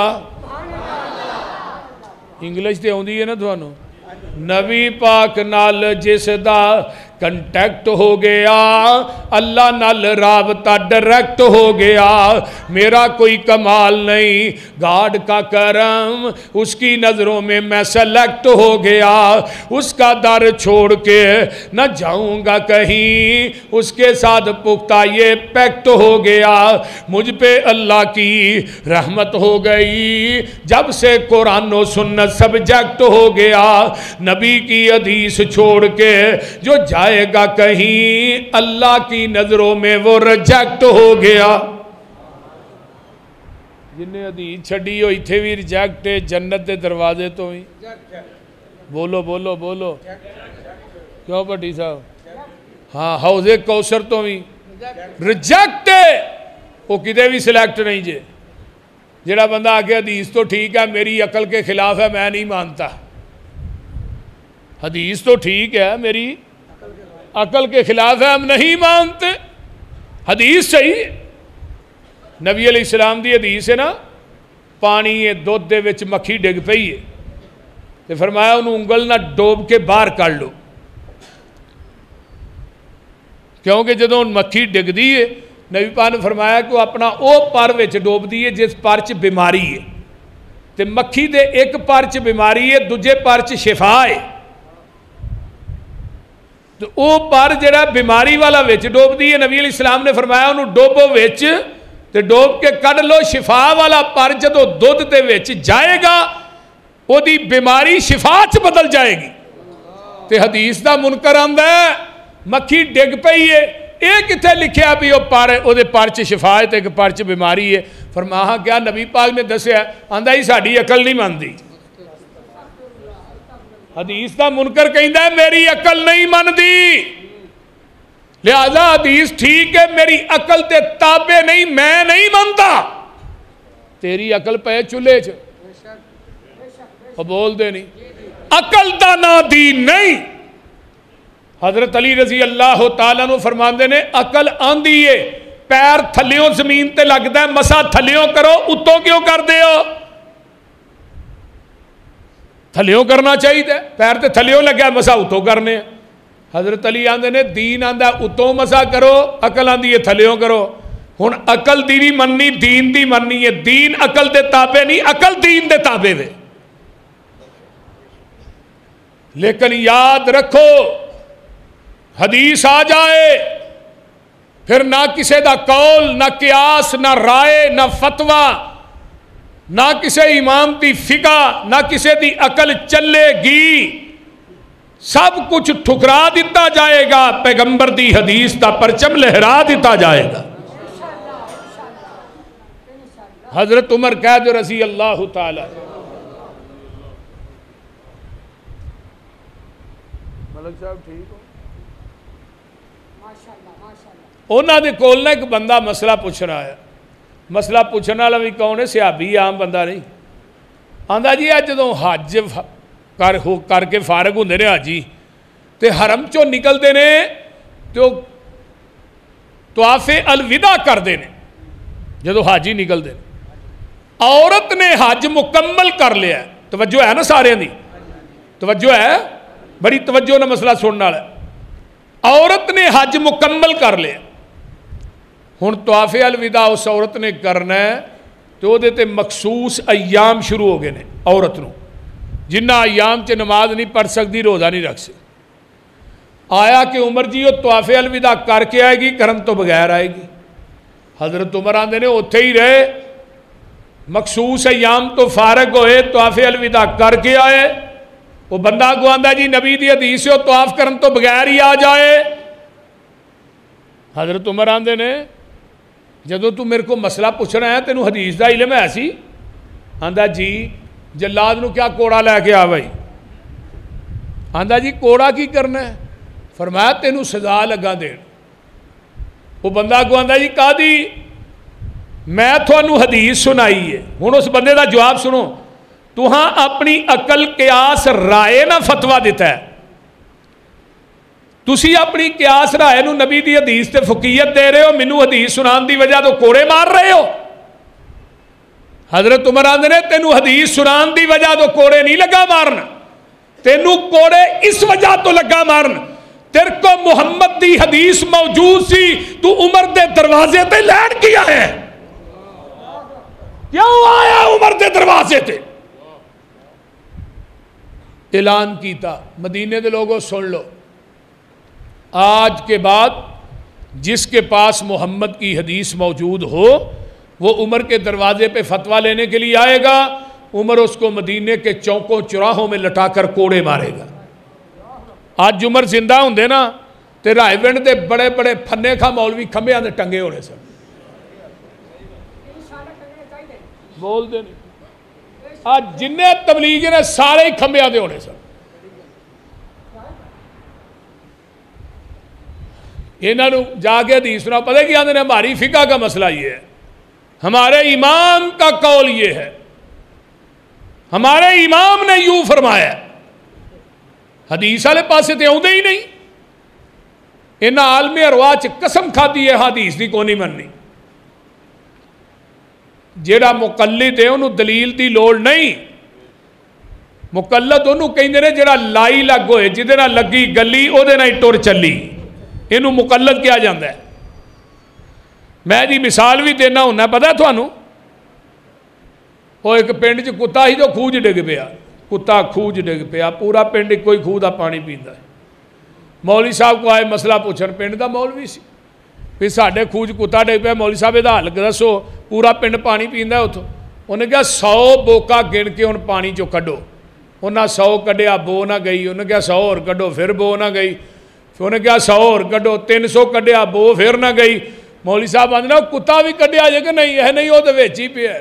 انگلش تے ہوندی ہے نا تھانو، نبی پاک نال جس دا کنٹیکٹ ہو گیا اللہ نال رابطہ ڈائریکٹ ہو گیا، میرا کوئی کمال نہیں، گاڈ کا کرم، اس کی نظروں میں میں سلیکٹ ہو گیا، اس کا در چھوڑ کے نہ جاؤں گا کہیں، اس کے ساتھ پختہ یہ پیکٹ ہو گیا، مجھ پہ اللہ کی رحمت ہو گئی جب سے قرآن و سنت سبجیکٹ ہو گیا، نبی کی حدیث چھوڑ کے جو جائے گا کہیں اللہ کی نظروں میں وہ ریجیکٹ ہو گیا۔ جنہیں حدیث چھڑی ہوئی تھے بھی ریجیکٹ جنت دے دروازے تو ہی بولو بولو بولو کیوں بٹی صاحب؟ ہاں حوض کوثر تو ہی ریجیکٹ وہ کدے بھی سلیکٹ نہیں جے۔ جڑا بندہ آگے حدیث تو ٹھیک ہے میری عقل کے خلاف ہے میں نہیں مانتا، حدیث تو ٹھیک ہے میری عقل کے خلاف ہے ہم نہیں مانتے، حدیث صحیح نبی علیہ السلام دی حدیث ہے نا، پانی دودھ دے وچ مکھی ڈگ پئی ہے تے فرمایا انہوں انگل نہ ڈوب کے باہر کر لو، کیونکہ جدوں مکھی ڈگ دی ہے نبی پاک نے فرمایا کہ وہ اپنا او پر وچ ڈوب دی ہے جس پرچ بیماری ہے، تے مکھی دے ایک پرچ بیماری ہے دوجے پرچ شفا ہے، تو او پر جڑا بیماری والا وچ ڈوب دی ہے نبی علیہ السلام نے فرمایا انہوں ڈوبو وچ تے ڈوب کے کڈ لو، شفا والا پر جدو دودھ دے وچ جائے گا او دی بیماری شفا چ بدل جائے گی۔ تے حدیث دا منکر آندا ہے مکھی ڈگ پئی ہے اے کتھے لکھیا بھی او پر او دے پر چ شفا ہے تے ایک پر چ بیماری ہے، فرمایا کیا نبی پاک نے دسیا آندا ہی ساڈی عقل نہیں مانتی، حدیث دا منکر کہندا ہے میری عقل نہیں مندی، لہذا حدیث ٹھیک ہے میری عقل تے تابع نہیں میں نہیں مانتا، تیری عقل پہ چولہے چ بول دے نہیں، عقل دا نا دین نہیں۔ حضرت علی رضی اللہ تعالیٰ نے فرماندے نے عقل آندھی ہے پیر تھلیوں زمین تے لگتا ہے مسا تھلیوں کرو اتوں کیوں کر دے ہو، تھلیوں کرنا چاہیے پیر تے تھلیوں لگیا مسا اتوں کرنے، حضرت علی آندے نے دین آندہ اتوں مسا کرو عقل آندھی ہے تھلیوں کرو، ہن عقل دی نہیں مننی دین دی مننی ہے، دین عقل دے تابع نہیں عقل دین دے تابع ہے۔ لیکن یاد رکھو حدیث آ جائے پھر نہ کسی دا قول نہ قیاس نہ رائے نہ فتوہ نہ کسی امام دی فقہ نہ کسی دی عقل چلے گی، سب کچھ ٹھکرا دیتا جائے گا، پیغمبر دی حدیث دا پرچم لہرا دیتا جائے گا۔ حضرت عمر کہہ دو رضی اللہ تعالی. ملک صاحب ٹھیک ہو؟ انہوں نے کول نہ ایک بندہ مسئلہ پوچھ رہا ہے. مسئلہ پوچھنے والا بھی کون ہے؟ صحابی، عام بندہ نہیں. آندا جی اج جدوں حج کر ہو کر کے فارغ ہوندے نے حاجی تے حرم چوں نکلدے نے تو طواف الوداع کردے نے. جدوں حاجی نکلدے نے عورت نے حج مکمل کر لیا ہے. توجہ ہے نا سارے دی؟ توجہ ہے؟ بڑی توجہ نہ مسئلہ سننے والا ہے. عورت نے حج مکمل کر لیا. ہن طواف الوداع اس عورت نے کرنا ہے تو وہ تے مخصوص ایام شروع ہو گئے نے. عورت نو جنہ ایام چ نماز نہیں پڑھ سکتی، روزہ نہیں رکھ سکتی. آیا کہ عمر جی وہ طواف الوداع کر کے آئے گی، کرن تو بغیر آئے گی؟ حضرت عمر آندے نے اوتھے ہی رہے، مخصوص ایام تو فارغ ہوئے، طواف الوداع کر کے آئے. وہ بندہ کو آندا جی نبی دی حدیث ہے طواف کرن تو بغیر ہی آ جائے. حضرت عمر آندے نے جدو تو میرے کو مسئلہ پوچھنا ہے تینوں حدیث دا علم ہے سی؟ آندا جی. جلاد نو کیا کوڑا لے کے آ بھائی؟ آندا جی کوڑا کی کرنا ہے؟ فرمایا تینوں سزا لگا دین. وہ بندہ کو آندا جی قاضی میں تھانوں حدیث سنائی ہے. ہن اس بندے دا جواب سنو. تہاں اپنی عقل قیاس رائے نہ فتویٰ دیتا ہے. تسی اپنی قیاس رائے نو نبی دی حدیث تے فقیت دے رہے ہو، مینوں حدیث سنان دی وجہ تو کوڑے مار رہے ہو. حضرت عمر آندے نے تینوں حدیث سنان دی وجہ تو کوڑے نہیں لگا مارن، تینوں کوڑے اس وجہ تو لگا مارن تیرے کو محمد دی حدیث موجود سی، تو عمر دے دروازے تے لین کیا ہے؟ کیوں آیا عمر دے دروازے تے؟ اعلان کیتا مدینے دے لوگوں سن لو، آج کے بعد جس کے پاس محمد کی حدیث موجود ہو وہ عمر کے دروازے پہ فتویٰ لینے کے لیے آئے گا. عمر اس کو مدینے کے چوکوں چراہوں میں لٹا کر کوڑے مارے گا. آج عمر زندہ ہوں دے نا تے رائے ونڈ دے بڑے بڑے پھنے کھا مولوی کھمبے آنے ٹنگے ہونے سن. بول دے نہیں. آج جنہیں تبلیغ نے سارے ہی کھمبے آنے ہونے سن. انہوں نے جا کے حدیث سنا پتہ کیا آندے نے ہماری فقہ کا مسئلہ یہ ہے، ہمارے امام کا قول یہ ہے، ہمارے امام نے یوں فرمایا. حدیث والے پاسے تے آؤندے ہی نہیں. انہاں عالم ارواح چ قسم کھادی ہے حدیث دی کوئی نہیں مننی. جیڑا مقلد ہے انہوں دلیل دی لوڑ نہیں. مقلد انہوں کہندے نے جیڑا لائی لگ ہوئے جدے نال لگی گلی او دے نال ٹر چلی، انہوں مقلد کیا جاندہ ہے. میں جی مثال بھی دینا ہونا پتہ ہے تھانوں. وہ ایک پنڈ چ کتا ہی تو خوج ڈگ پیا، کتا خوج ڈگ پیا، پورا پنڈ کوئی خوہ دا پانی پیندا ہے. مولوی صاحب کو آئے مسئلہ پوچھن، پنڈ دا مولوی سی، پھر ساڈے خوج کتا ڈگ پیا، مولوی صاحب دا حل دسو، پورا پنڈ پانی پیندا ہے اتوں. انہیں کہا سو بوکا گن کے ان پانی چو کڈو. انہیں سو کڈیا بو نہ گئی. انہیں کہا سو اور کڈو، پھر بو نہ گئی. پھر انہیں کہا سو اور کڈو، تین سو کڈیا بو پھر نہ گئی. مولوی صاحب آندے نا کتا بھی کڈیا جے کہ نہیں ہے؟ نہیں وہ تو وچ ہی پیا ہے.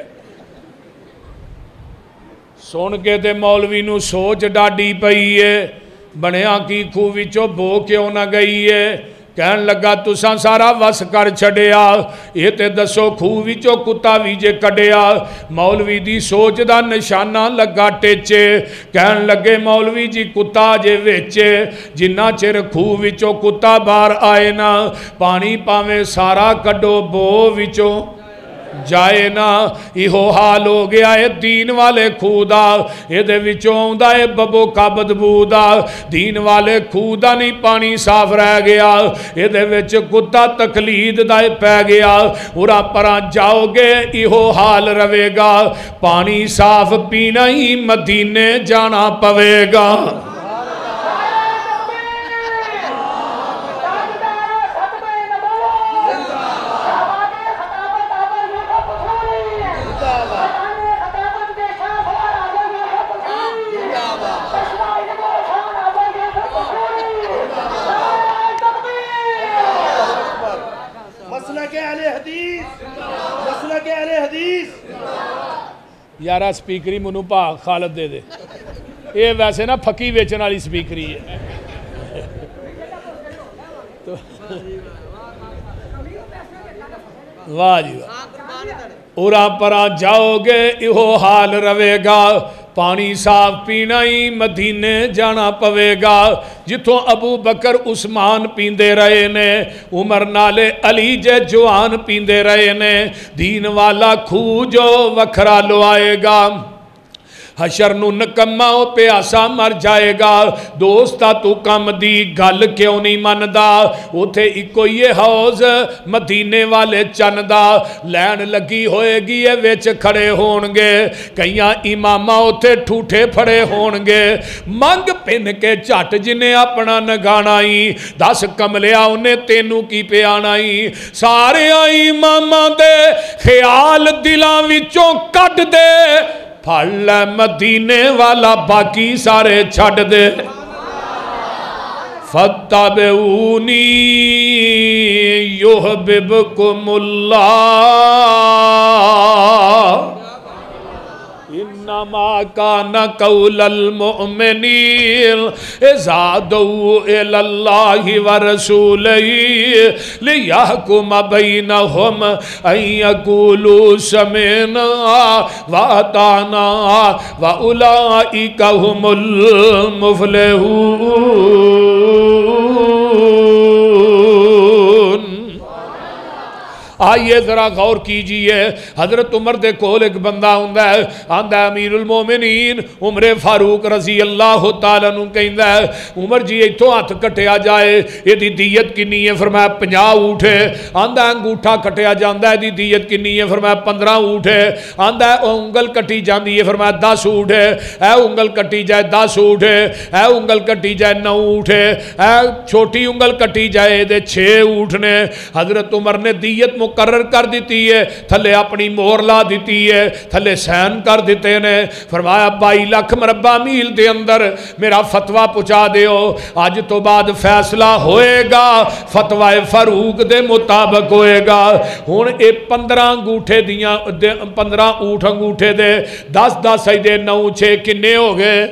سن کے تے مولوی نو سوچ ڈاڈی پئی ہے، بنیا کی خوہ وچوں بو کیوں نہ گئی ہے؟ کہن لگا تساں سارا وس کر چھڈیا، یہ تے دسو خوہ وچوں کتا بھی جے کڈیا. مولوی دی سوچ دا نشانہ لگا ٹیچے. کہن لگے مولوی جی کتا جے ویچے، جنہ چر خوہ وچوں کتا باہر آئے نا پانی پاویں سارا کڈو بو وچوں جائے نا. ایہو حال ہو گیا ہے دین والے خوہ دا، اے دے وچوں آندا ہے ببو کا بدبو دا. دین والے خوہ دا نہیں پانی صاف رہ گیا، اے دے وچ کتا تقلید دا پہ گیا. اورا پرا جاؤ گے ایہو حال روے گا، پانی صاف پینا ہی مدینے جانا پوے گا. حدیث یارہ سپیکری منو پاک خالد دے دے یہ ویسے نا پھکی ویچن والی سپیکری ہے واہ جی واہ اُرا پرا جاؤ گے ایہو حال روے گا پانی صاف پینا ہی مدینے جانا پوے گا جتوں ابو بکر عثمان پیندے رہے نے عمر نالے علی جے جوان پیندے رہے نے دین والا کھو جو وکھرا لو آئے گا حشر نو نکمہ پیاسا مر جائے گا دوستا تو کم دی گل کیوں نہیں مندا اتھے ایکو یہ حوض مدینے والے چندا لین لگی ہوئے گی یہ ویچ کھڑے ہونگے کئیاں امامہ اتھے ٹھوٹے پھڑے ہونگے منگ پن کے چاٹ جنہیں اپنا نگانائی دس کملیا انہیں تینو کی پیانائی سارے آئی امامہ دے خیال دلان وچوں کٹ دے پھل مدینے والا باقی سارے چھڑ دے فَاتَّبِعُونِي يُحْبِبْكُمُ اللَّهُ انما کان قول المؤمنین اذا دعوا الی اللہ ورسولہ لیحکم بینہم ان یقولوا سمعنا واطعنا واولئک هم المفلحون۔ آئیے ذرا غور کیجئے حضرت عمر دے کول ایک بندہ ہوندہ ہے آندہ امیر المومنین عمر فاروق رضی اللہ تعالیٰ نو کہندہ ہے عمر جی ایتھو ہاتھ کٹیا جائے یہ دی دیت کنی ہے فرمایا پنجا اٹھے آندہ انگوٹھا کٹیا جاندہ ہے دی دیت کنی ہے فرمایا پندرہ اٹھے آندہ ہے انگل کٹی جاندی ہے فرمایا دس اٹھے اے انگل کٹی جائے دس اٹھے اے انگل کٹی جائے نو اٹھے اے چھوٹی انگل کٹی جائے دے چھ اٹھنے حضرت عمر نے دیت مقرر کر دیتی ہے تھلے اپنی مہر لا دیتی ہے تھلے سین کر دیتے نے فرمایا بائی لاکھ مربع میل دے اندر میرا فتوہ پہنچا دیو آج تو بعد فیصلہ ہوئے گا فتوہ فاروق دے مطابق ہوئے گا ہون اے پندرہ انگوٹھے دیاں پندرہ اوٹھ انگوٹھے دے دس دس آئی دے نو چھے کنے ہو گئے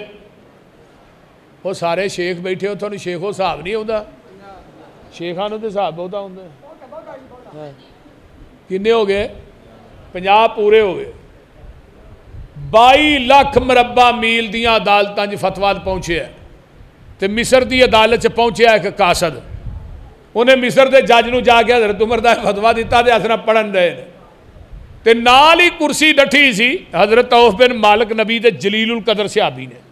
وہ سارے شیخ بیٹھے ہو تو شیخوں صاحب نہیں ہوتا شیخانوں دے صاحب ہوتا ہوتا کنے ہو گئے پنجاب پورے ہو گئے بائی لاکھ مربع میل دیاں عدالتاں جو فتوہ پہنچے ہیں تے مصر دی عدالت سے پہنچے ہے ایک قاصد انہیں مصر دے جج نو جا کے حضرت عمر دا فتوہ دیتا دے اسنا پڑھن دے تے نال ہی کرسی ڈٹھی سی حضرت عوف بن مالک نبی دے جلیل القدر صحابی نے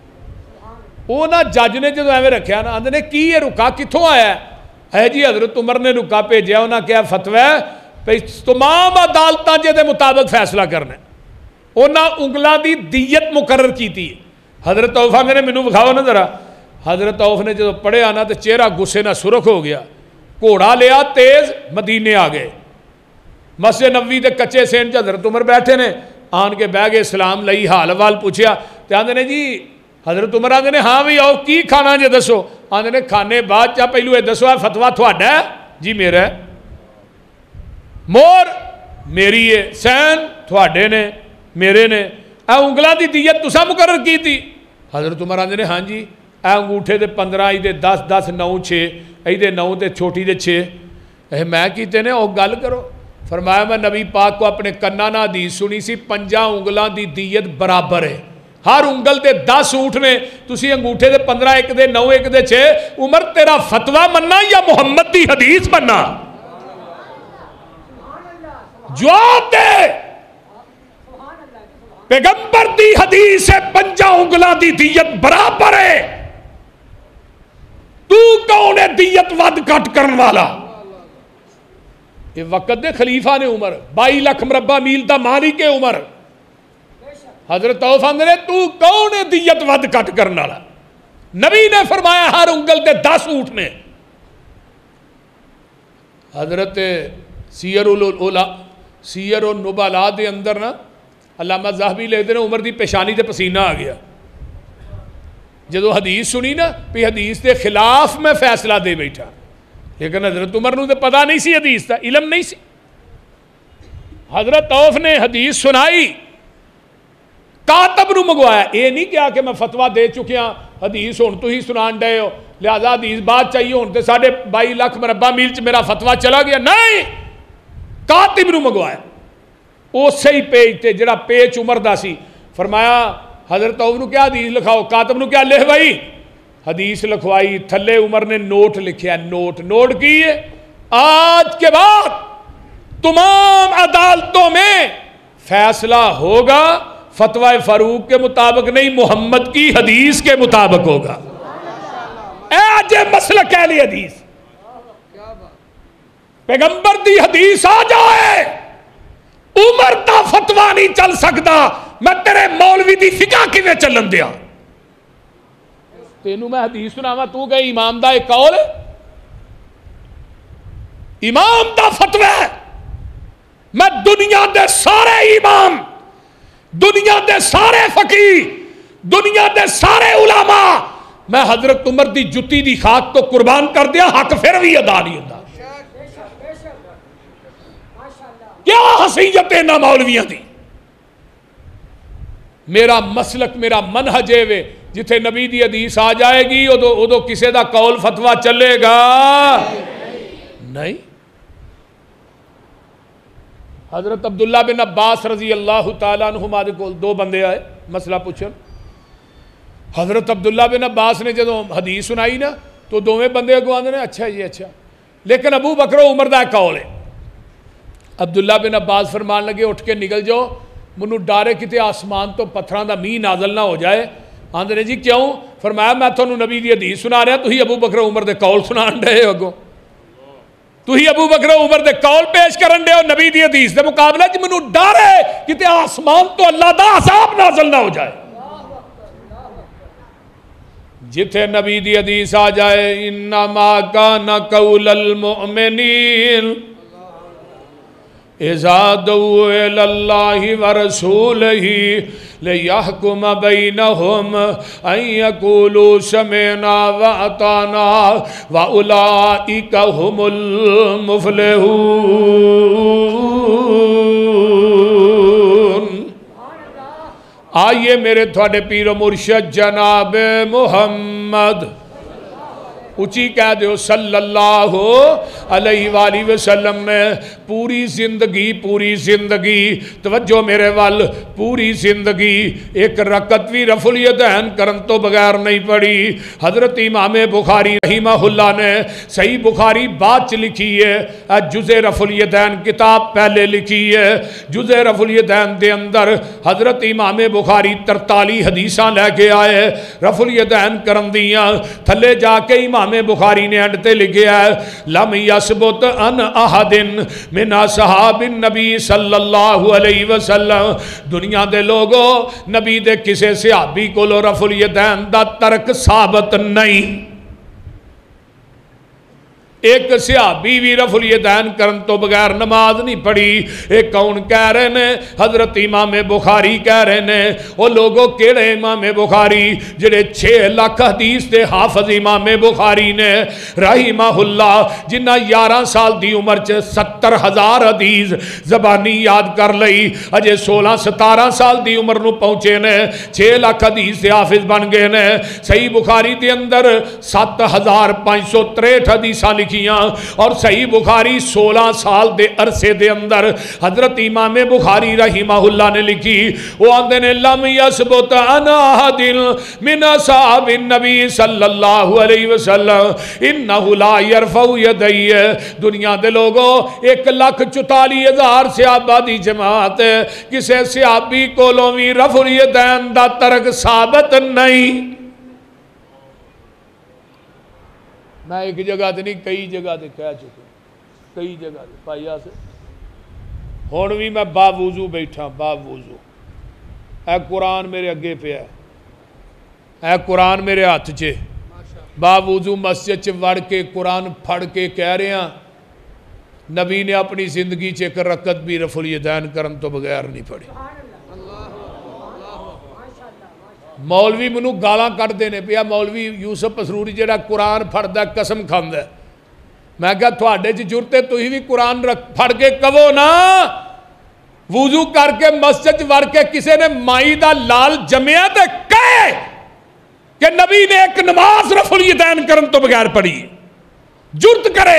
وہ نا جج نے جو ایویں رکھیا نا اندر نے کی یہ رکا کتھوں آیا ہے ہے جی حضرت عمر نے رکا بھیجیا انہاں کیا فتوہ ہے تمام عدالتاں جے دے مطابق فیصلہ کرنا انہاں انگلاں دی دیت مقرر کی تھی حضرت عوف نے مینوں بکھاؤ نا ذرا حضرت عوف نے جو پڑھیا نا تو چہرہ غصے نہ سرخ ہو گیا گھوڑا لیا تیز مدینے آ گئے مسجد نبوی دے کچے سین چ حضرت عمر بیٹھے نے آن کے بہ گئے اسلام لئی حال حوال پوچھیا تے آندے نے جی حضرت عمر آندے نے ہاں بھی آؤ کی کھانا جے دسو آندے نے کھانے بعد چا پہلو یہ دسو ہے فتوہ تھوڑا ہے جی میرا ہے مور میری ہے سین تھوڑے نے میرے نے اے انگلہ دی دیت تسا مقرر کی تھی حضرت عمر آندے نے ہاں جی اے انگوٹھے دے پندرہ ای دے دس دس نو چھے ای دے نو دے چھوٹی دے چھے اے میں کیتے نے او گل کرو فرمایا میں نبی پاک کو اپنے کنانا حدیث سنی سی پنجا انگلاں دی دیت برابر ہے ہر انگل دے دس اٹھنے تسی انگوٹھے دے پندرہ ایک دے نو ایک دے چھے عمر تیرا فتوہ مننا یا محمد دی حدیث مننا جواب دے پیغمبر دی حدیث ہے پنجا انگلاں دی دیت برابر ہے تو کون ہے دیت ود کٹ کرن والا یہ وقت دے خلیفہ نے عمر بائی لاکھ مربع میل دا مالک ہے عمر حضرت عوف نے تو کون ہے دیت ود کٹ کرن والا نبی نے فرمایا ہر انگل دے دس اٹھنے حضرت سیر الاولا سیر النبلاء دے اندر نا علامہ ذہبی لکھتے ہیں عمر دی پیشانی تے پسینہ آ گیا جدو حدیث سنی نا پہ حدیث دے خلاف میں فیصلہ دے بیٹھا لیکن حضرت عمر نو تے پتہ نہیں سی حدیث تا علم نہیں سی حضرت عوف نے حدیث سنائی، کاتب نو منگوایا، یہ نہیں کیا کہ میں فتوہ دے چکیا حدیث ہوں تو ہی سنان ڈے ہو لہذا حدیث بات چاہیے ہوں تے ساڑھے بائی لاکھ مربع میل چ میرا فتوہ چلا گیا، نہیں، کاتب نو منگوایا اسی ہی پیج تے جڑا پیج عمر دا سی، فرمایا حضرت عوف نو کیا حدیث لکھاؤ، کاتب نو کیا لکھ بھائی، حدیث لکھوائی، تھلے عمر نے نوٹ لکھیا، نوٹ نوٹ کی ہے آج کے بعد تمام عدالتوں میں فیصلہ ہوگا فتوہ فاروق کے مطابق نہیں، محمد کی حدیث کے مطابق ہوگا۔ اے آج مسلک اہل حدیث، پیغمبر دی حدیث آ جائے عمر دا فتوہ نہیں چل سکتا، میں تیرے مولوی دی فقہ کی میں چلن دیا، تینوں میں حدیث سناواں تو گئے امام دا ایک قول ہے، امام دا فتوہ ہے، میں دنیا دے سارے امام، دنیا دے سارے فقی، دنیا دے سارے علماء، میں حضرت عمر دی جتی دی خاک تو قربان کر دیا، حق پھر بھی ادا نہیں ہوتا۔ کیا حسیت انہاں مولویاں دی، میرا مسلک میرا منہج ہے جتھے نبی دی حدیث آ جائے گی ادو ادو کسے دا قول فتوہ چلے گا نہیں۔ حضرت عبداللہ بن عباس رضی اللہ تعالیٰ عنہما دے کول دو بندے آئے مسئلہ پوچھن، حضرت عبداللہ بن عباس نے جدو حدیث سنائی نا تو دوویں بندے اگوں آندے نے اچھا جی اچھا، لیکن ابو بکر و عمر دا قول ہے۔ عبداللہ بن عباس فرمان لگے اٹھ کے نکل جاؤ، منو ڈارے کتے آسمان تو پتھراں دا می نازل نہ ہو جائے، آندے نے جی کیوں؟ فرمایا میں تھانوں نبی دی حدیث سنا رہا، تو ہی ابو بکر و عمر دے قول سنان ڈے اگوں، تو ہی ابو بکر و عمر دے قول پیش کرن دے ہو نبی دی حدیث دے مقابلہ جی منو ڈارے کتے آسمان تو اللہ دا عذاب نازل نہ ہو جائے۔ جتھے نبی دی حدیث آ جائے انما کان قول المؤمنین اذا دعوا الی اللہ ورسولہ لیحکم بینہم ان یقولوا سمعنا واطعنا واولئک هم المفلحون۔ آئیے میرے تھوڑے پیر و مرشد جناب محمد اچھی کہہ دیو صلی اللہ علیہ وآلہ وسلم میں پوری زندگی پوری زندگی توجہ میرے وال پوری زندگی ایک رکعت بھی رفع الیدین کرن تو بغیر نہیں پڑی۔ حضرت امام بخاری رحمہ اللہ نے صحیح بخاری بات لکھی ہے، جزء رفع الیدین کتاب پہلے لکھی ہے، جزء رفع الیدین دے اندر حضرت امام بخاری ترتالی حدیثاں لے کے آئے رفع الیدین کرن دیاں، تھلے جا کے امام بخاری نے انڈتے لکھے ہے لم یثبت ان احد من اصحاب النبی صلی اللہ علیہ وسلم، دنیا دے لوگوں نبی دے کسے صحابی کو لو رفع الیدین دا ترک ثابت نہیں۔ ایک صحابی بھی رفع الیدین کرن تو بغیر نماز نہیں پڑھی۔ ایک کون کہہ رہے ہیں؟ حضرت امام بخاری کہہ رہے ہیں۔ وہ لوگوں کیڑے امام بخاری جڑے چھ لاکھ حدیث دے حافظ امام بخاری نے رحمہ اللہ، جنہ یارہ سال دی عمر چ ستر ہزار حدیث زبانی یاد کر لئی، اجے سولہ ستارہ سال دی عمر نو پہنچے نے، چھ لاکھ حدیث دے حافظ بن گئے نے۔ صحیح بخاری دے اندر سات ہزار پانچ سو تریٹھ حدیثاں لکھی اور صحیح بخاری سولہ سال دے عرصے دے اندر حضرت امام بخاری رحمہ اللہ نے لکھی، وہ آندے نے لم یثبت عن احد من اصحاب النبی صلی اللہ علیہ وسلم انہ لا یرفع یدیہ۔ دنیا دے لوگوں ایک لاکھ چوتالی ہزار صحابہ دی جماعت ہے، کسے صحابی کو لومی رفع الیدین دا ترک ثابت نہیں۔ میں ایک جگہ دے نہیں کئی جگہ دے کہہ چکے، کئی جگہ دے پائیا سے ہون بھی میں با وضو بیٹھا، با وضو اے قرآن میرے اگے پہ ہے، اے قرآن میرے ہاتھ چے، با وضو مسجد چے وڑ کے قرآن پھڑ کے کہہ رہے ہیں نبی نے اپنی زندگی چے کر رکعت بھی رفع الیدین کرن تو بغیر نہیں پڑھی۔ مولوی منو گالاں کٹ دینے پیا، مولوی یوسف پسروری جڑا قرآن پھڑدا قسم کھاندا ہے، میں کہا تھوڑے چ جرتے تو ہی بھی قرآن پھڑ کے کہو نا وضو کر کے مسجد ور کے کسی نے مائی دا لال جمیا تے کہے کہ نبی نے ایک نماز رفع الیدین کرن تو بغیر پڑھی، جرت کرے۔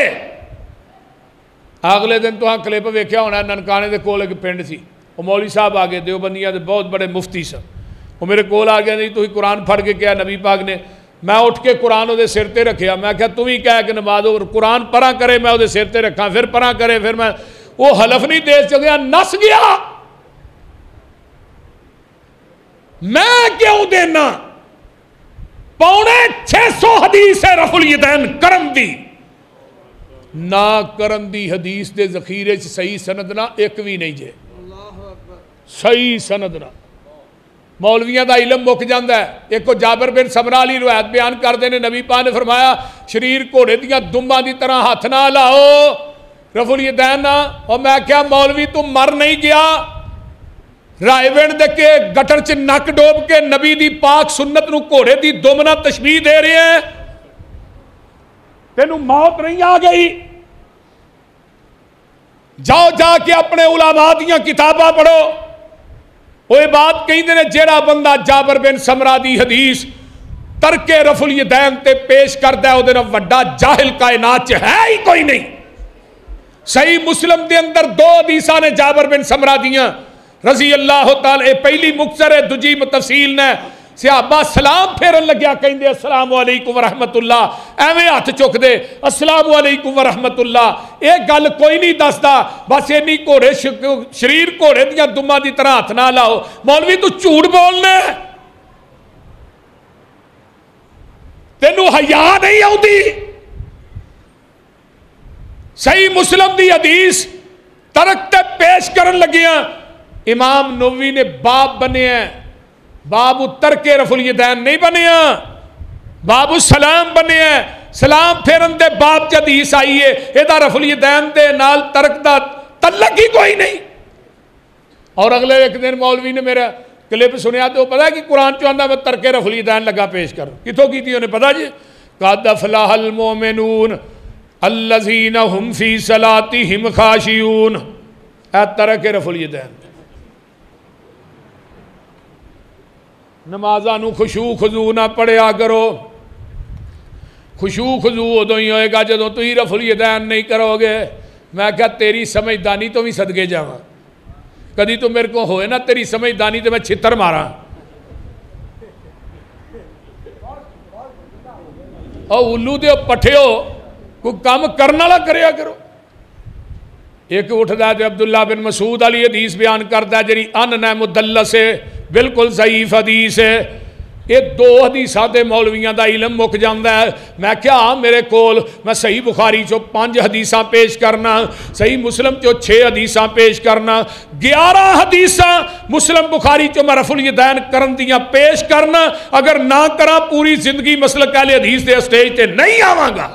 اگلے دن تو ہاں کلپ ویکھیا ہونا ننکانے دے کول ایک پنڈ سی، وہ مولوی صاحب آ گئے دیوبندیاں دے بہت بڑے مفتی سن، وہ میرے کول آ گیا نہیں تو ہی قرآن پڑھ کے کیا نبی پاک نے، میں اٹھ کے قرآن وہ سر تے رکھیا، میں کہا تم ہی کہہ کہ نماز اور قرآن پڑھا کرے، میں وہ سر تے رکھا، پھر پڑھا کرے، پھر میں وہ حلف نہیں دے سکیا، نس گیا۔ میں کیوں دینا؟ پونے چھ سو حدیث ہے رفع الیدین کرن دی، نہ کرن دی حدیث دے ذخیرے سے صحیح سند نہ ایک بھی نہیں جے، صحیح سند نہ۔ مولویاں دا علم مک جاندہ ہے۔ ایک کو جابر بن سمرہ علی روایت بیان کر دینے، نبی پاک نے فرمایا شریر گھوڑے دیاں دمباں دی طرح ہاتھ نہ لاؤ رفع الیدین نہ۔ اور میں کیا مولوی تم مر نہیں گیا؟ رائے وینڈ دے کے گٹر چ نک ڈوب کے نبی دی پاک سنت نو گھوڑے دی دمنا تشبیہ دے رہے ہیں، تینوں موت نہیں آ گئی؟ جاؤ جا کے اپنے علماء دیاں کتاباں پڑھو۔ وہ بات کہیں دے جیڑا بندہ جابر بن سمرہ دی حدیث ترک رفع الیدین تے پیش کردہ ہے، وہ دینا وڈا جاہل کائنات چ ہے ہی کوئی نہیں۔ صحیح مسلم دے اندر دو حدیثاں نے جابر بن سمرہ دیاں رضی اللہ تعالی، پہلی مختصر ہے دجی تفصیل نے، صحابہ سلام پھیرن لگیا کہیں دے السلام علیکم ورحمت اللہ، ایویں ہاتھ چک دے السلام علیکم ورحمت اللہ، ایک گل کوئی نہیں دستا، بس اینی گھوڑے شریر گھوڑے دیاں دماں دی طرح ہاتھ نہ لاؤ۔ مولوی تو جھوٹ بولنے، تینوں حیا نہیں آؤندی؟ صحیح مسلم دی حدیث ترک تے پیش کرن لگیاں، امام نووی نے باب بنے ہیں، باب ترک رفع الیدین نہیں بنے ہیں، باب السلام بنے ہیں، سلام پھیرن دے باب حدیث آئی ہے، ایدہ رفع الیدین دے نال ترک دا تعلق ہی کوئی نہیں۔ اور اگلے ایک دن مولوی نے میرا کلپ سنیا تو پتا ہے کہ قرآن چاہتا میں ترک رفع الیدین لگا پیش کر، کتوں کی تھی انہیں پتا جی؟ قَدْ أَفْلَحَ الْمُؤْمِنُونَ الَّذِينَ هُمْ فِي صَلَاتِهِمْ خَاشِعُونَ، اے ترک رفع الیدین نمازاں نو خشوع خضوع نہ پڑھیا کرو۔ خشوع خضوع ادوں ہی ہوئے گا جدوں تو ہی رفع الیدین نہیں کرو گے۔ میں کہا تیری سمجھدانی تو بھی صدقے جاواں، کدی تو میرے کو ہوئے نا تیری سمجھدانی تو میں چھتر ماراں۔ اور الو دے پٹھیو کوئی کام کرنا لا کریا کرو۔ ایک اٹھدا ہے عبداللہ بن مسعود علی حدیث بیان کردا ہے جڑی ان نہ مدلس ہے، بالکل ضعیف حدیث ہے۔ یہ دو حدیثاں دے مولویاں دا علم مک جاندا ہے۔ میں کیا میرے کول میں صحیح بخاری چو پانچ حدیثاں پیش کرنا، صحیح مسلم چو چھ حدیثاں پیش کرنا، گیارہ حدیثاں مسلم بخاری چو میں رفع الیدین کرن دیاں پیش کرنا، اگر نہ کرا پوری زندگی مسلک اہل حدیث دے اسٹیج تے نہیں آواں گا۔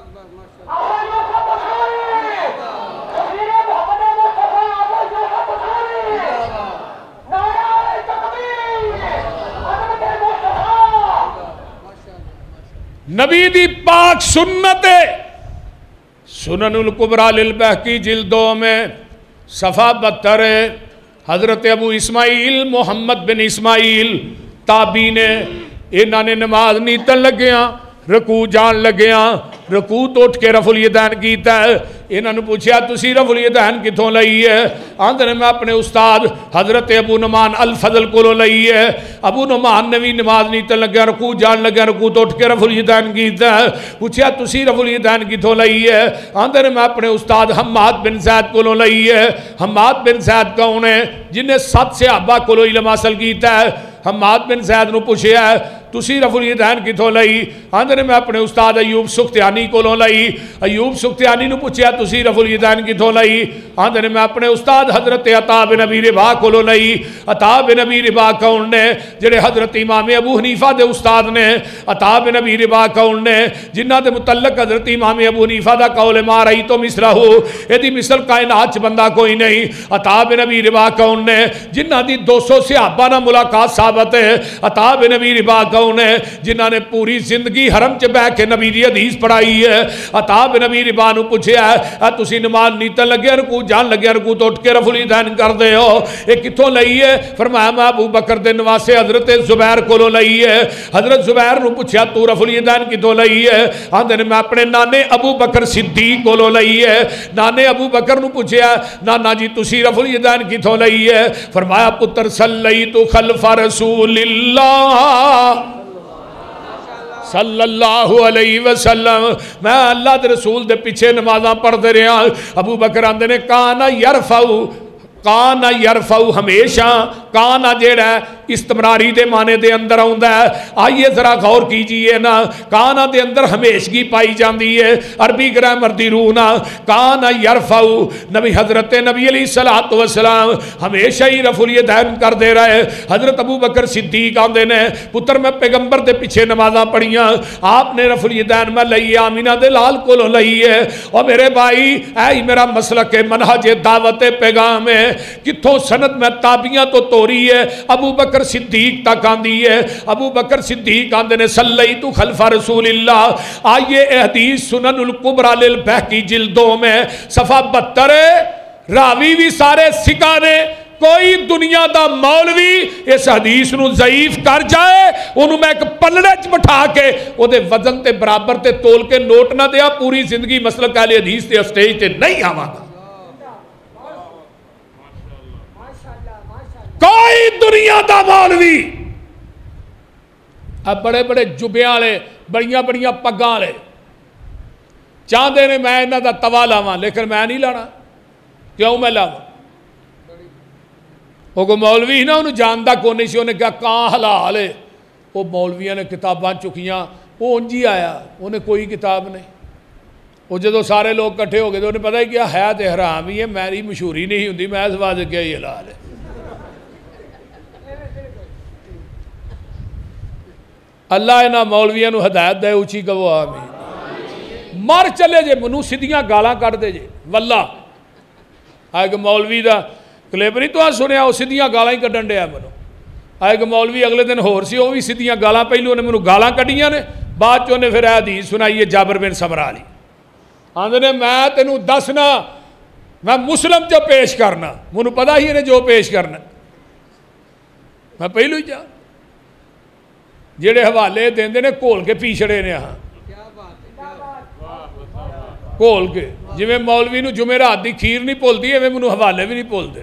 نبی دی پاک سنت سنن الکبریٰ للبہقی جلدوں میں صفحہ بہتر ہے، حضرت ابو اسماعیل محمد بن اسماعیل تابعی نے انہاں نے نماز نیتن لگیاں، رکوع جان لگیاں، رکوع تو اٹھ کے رفع الیدین کیتا ہے۔ انہاں نے پوچھا تسی رفع الیدین کتھوں لئی ہے؟ آندھے نے میں اپنے استاد حضرت ابو نعمان الفضل کو لئی ہے۔ ابو نعمان نے بھی نماز نیتن لگیا، رکوع جان لگیا، رکوع تو اٹھ کے رفع الیدین کیتا ہے۔ پوچھا تسی رفع الیدین کتھوں لئی ہے؟ آندھے نے میں اپنے استاد حماد بن زید کو لئی ہے۔ حماد بن زید کون ہے؟ جنہیں سات صحابہ کو علم حاصل کیتا ہے۔ حماد بن زید نو پوچھیا ہے تسی رفع الیدین کتھوں لئی؟ آندھے نے میں اپنے استاد ایوب سختیانی کو لئی۔ ایوب سختیانی نو پوچھیا تسی رفع الیدین کتھوں لئی؟ آندھے نے میں اپنے استاد حضرت عطا بن ابی رباح کو لئی۔ عطا بن ابی رباح کون نے؟ جڑے حضرت امام ابو حنیفہ دے استاد نے۔ عطا بن ابی رباح کون نے؟ جنہ دے متعلق حضرت امام ابو حنیفہ دا قول ما رأیت مثلہ، ایدی مثل کائنات چ بندہ کوئی نہیں۔ عطا بن ابی رباح کون نے؟ جنہ دی دو سو صحابہ نہ ملاقات ثابت ہے۔ عطا بن ابی رباح کون ہے جنہاں نے پوری زندگی حرم چ بیٹھ کے نبی دی حدیث پڑھائی ہے؟ عطا بن نبی ربا نو پوچھیا ہے تسی نماز نیتن لگے رکوع جان لگے رکوع تو اٹھ کے رفع الیدین کر دے ہو، اے کتھوں لئی ہے؟ فرمایا میں ابو بکر دے نواسے حضرت زبیر کولوں لئی ہے۔ حضرت زبیر نو پوچھیا تو رفع الیدین کتھوں لئی ہے؟ آندے نے میں اپنے نانے ابو بکر صدیق کولوں لئی ہے۔ نانے ابو بکر نو پوچھیا نانا جی تسی رفع الیدین کتھوں لئی ہے؟ فرمایا پتر صلیت خلف رسول اللہ صلی اللہ علیہ وسلم، میں اللہ دے رسول دے پیچھے نمازاں پڑھ دے رہا۔ ابو بکر آندے نے کانا یرفعو، کانا یرفعو ہمیشہ، کانا جیڑا ہے استمراری دے معنی دے اندر آؤندا ہے۔ آئیے ذرا غور کیجئے نا، کانا دے اندر ہمیشگی پائی جاندی ہے، عربی گرامر دی روح نا۔ کانا یرفعو، نبی حضرت نبی علیہ الصلوۃ والسلام ہمیشہ ہی رفع الیدین کر دے رہے۔ حضرت ابو بکر صدیق آندے نے پتر میں پیغمبر دے پیچھے نمازاں پڑھیاں، آپ نے رفع الیدین میں لئی آمینہ دے لال کولوں لئی ہے۔ اور میرے بھائی اے میرا مسلک منہج دعوت پیغام ہے، کتھوں سند میں تابعیاں تو توری ہے، ابو بکر صدیق تک آندی ہے۔ ابو بکر صدیق آندے نے صلیت خلف رسول اللہ۔ آئیے اے حدیث سنن الکبریٰ للبیہقی جلدوں میں صفحہ بہتر ہے، راوی بھی سارے سکا نے، کوئی دنیا دا مولوی اس حدیث نو ضعیف کر جائے انہوں میں ایک پلڑے چ بٹھا کے او دے وزن تے برابر تے تول کے نوٹ نہ دیا، پوری زندگی مسلک اہل حدیث تے اسٹیج تے نہیں آواں گا۔ کوئی دنیا دا مولوی اب بڑے بڑے جبیاں والے بڑیاں بڑیاں پگاں والے چاہتے نے میں انہاں دا توا لاواں، لیکن میں نہیں لانا۔ کیوں میں لاواں؟ وہ کو مولوی نا انہوں جاندا کونی سی، انہیں کہا کہاں حلال ہے۔ وہ مولویاں نے کتاباں چکیاں، وہ انجی آیا انہیں کوئی کتاب نہیں۔ وہ جدو سارے لوگ کٹھے ہو گئے تو انہیں پتہ ہے کیا ہے تے حرام ہی ہے، میری مشہوری نہیں ہوندی، میں اس بات کیا یہ حلال ہے۔ اللہ انہاں مولویاں نو ہدایت دے، اونچی کہو آمین۔ مر چلے جے منو سیدھیاں گالاں کر دے جے، واللہ آئے کہ مولوی دا کلپ نہیں تو سنیا، وہ سیدھیاں گالاں ہی کڈن ڈیا منو۔ آئے کہ مولوی اگلے دن ہور سی، وہ بھی سیدھیاں گالاں، پہلو نے منو گالاں کڈیاں نے، بعد چوں نے پھر اے حدیث سنائیے جابر بن سمرہ لی۔ آندے نے میں تینوں دسنا، میں مسلم جو پیش کرنا، منو پتہ ہی نے جو پیش کرنا، میں پہلو ہی جا جیڑے حوالے دیندے نے کھول کے پیچھڑے نے، ہاں کھول کے، جی میں مولوی نو جمعرات دی کھیر نہیں بھول دی، میں منو حوالے بھی نہیں بھول دے۔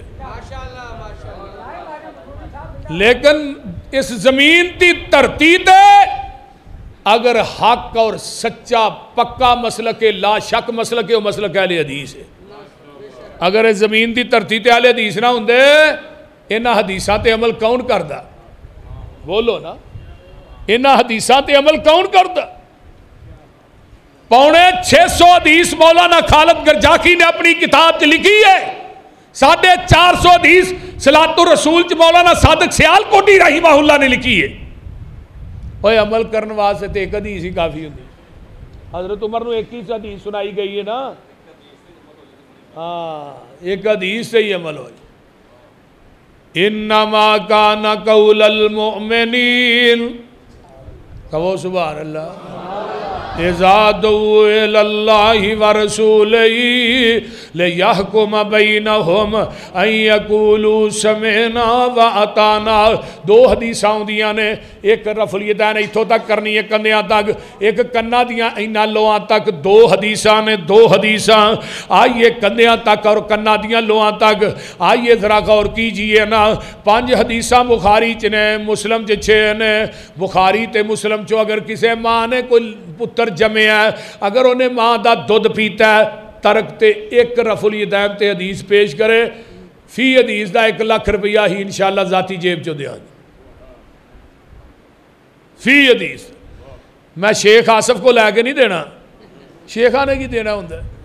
لیکن اس زمین دی دھرتی تے اگر حق اور سچا پکا مسلک لا شک مسلک ہے، وہ مسلک اہل حدیث ہے۔ اگر اس زمین دی دھرتی تے اہل حدیث نہ ہوندے، انہاں حدیثاں تے عمل کون کردا؟ بولو نا، انہاں حدیثاں تے عمل کون کردا؟ پونے چھ سو حدیث مولانا خالد گرجاکی نے اپنی کتاب چ لکھی ہے، ساڑھے چار سو حدیث صلاۃ الرسول چ مولانا صادق سیال کوٹی رحمہ اللہ نے لکھی ہے۔ اوے عمل کرنے واسطے تے ایک حدیث ہی کافی ہوندی۔ حضرت عمر نو ایک ہی حدیث سنائی گئی ہے نا، ہاں ایک حدیث سے ہی عمل ہو جائے۔ انما کان قول المؤمنین، کہو سبحان اللہ، اذا دعوا الی اللہ ورسولہ لیحکم بینہم ان یقولوا سمعنا واطعنا۔ دو حدیثاں ہوندیاں نے، ایک رفع الیدین ایتھوں تک کرنی ہے کندیاں تک، ایک کنا دیاں ایناں لوہاں تک، دو حدیثاں نے، دو حدیثاں۔ آئیے کندیاں تک اور کنا دیاں لوہاں تک، آئیے ذرا غور کیجئے نا۔ پانچ حدیثاں بخاری چ نے، مسلم چ چھ نے۔ بخاری تے مسلم چو اگر کسے ماں نے کوئی پتر جمع ہے، اگر انہیں ماں دا دودھ پیتا ہے، ترک تے ایک رفع الیدین تے حدیث پیش کرے، فی حدیث دا ایک لاکھ روپیہ ہی انشاءاللہ ذاتی جیب چو دیا گا۔ فی حدیث میں شیخ آصف کو لے کے نہیں دینا، شیخہ نے کی دینا ہوندہ ہے۔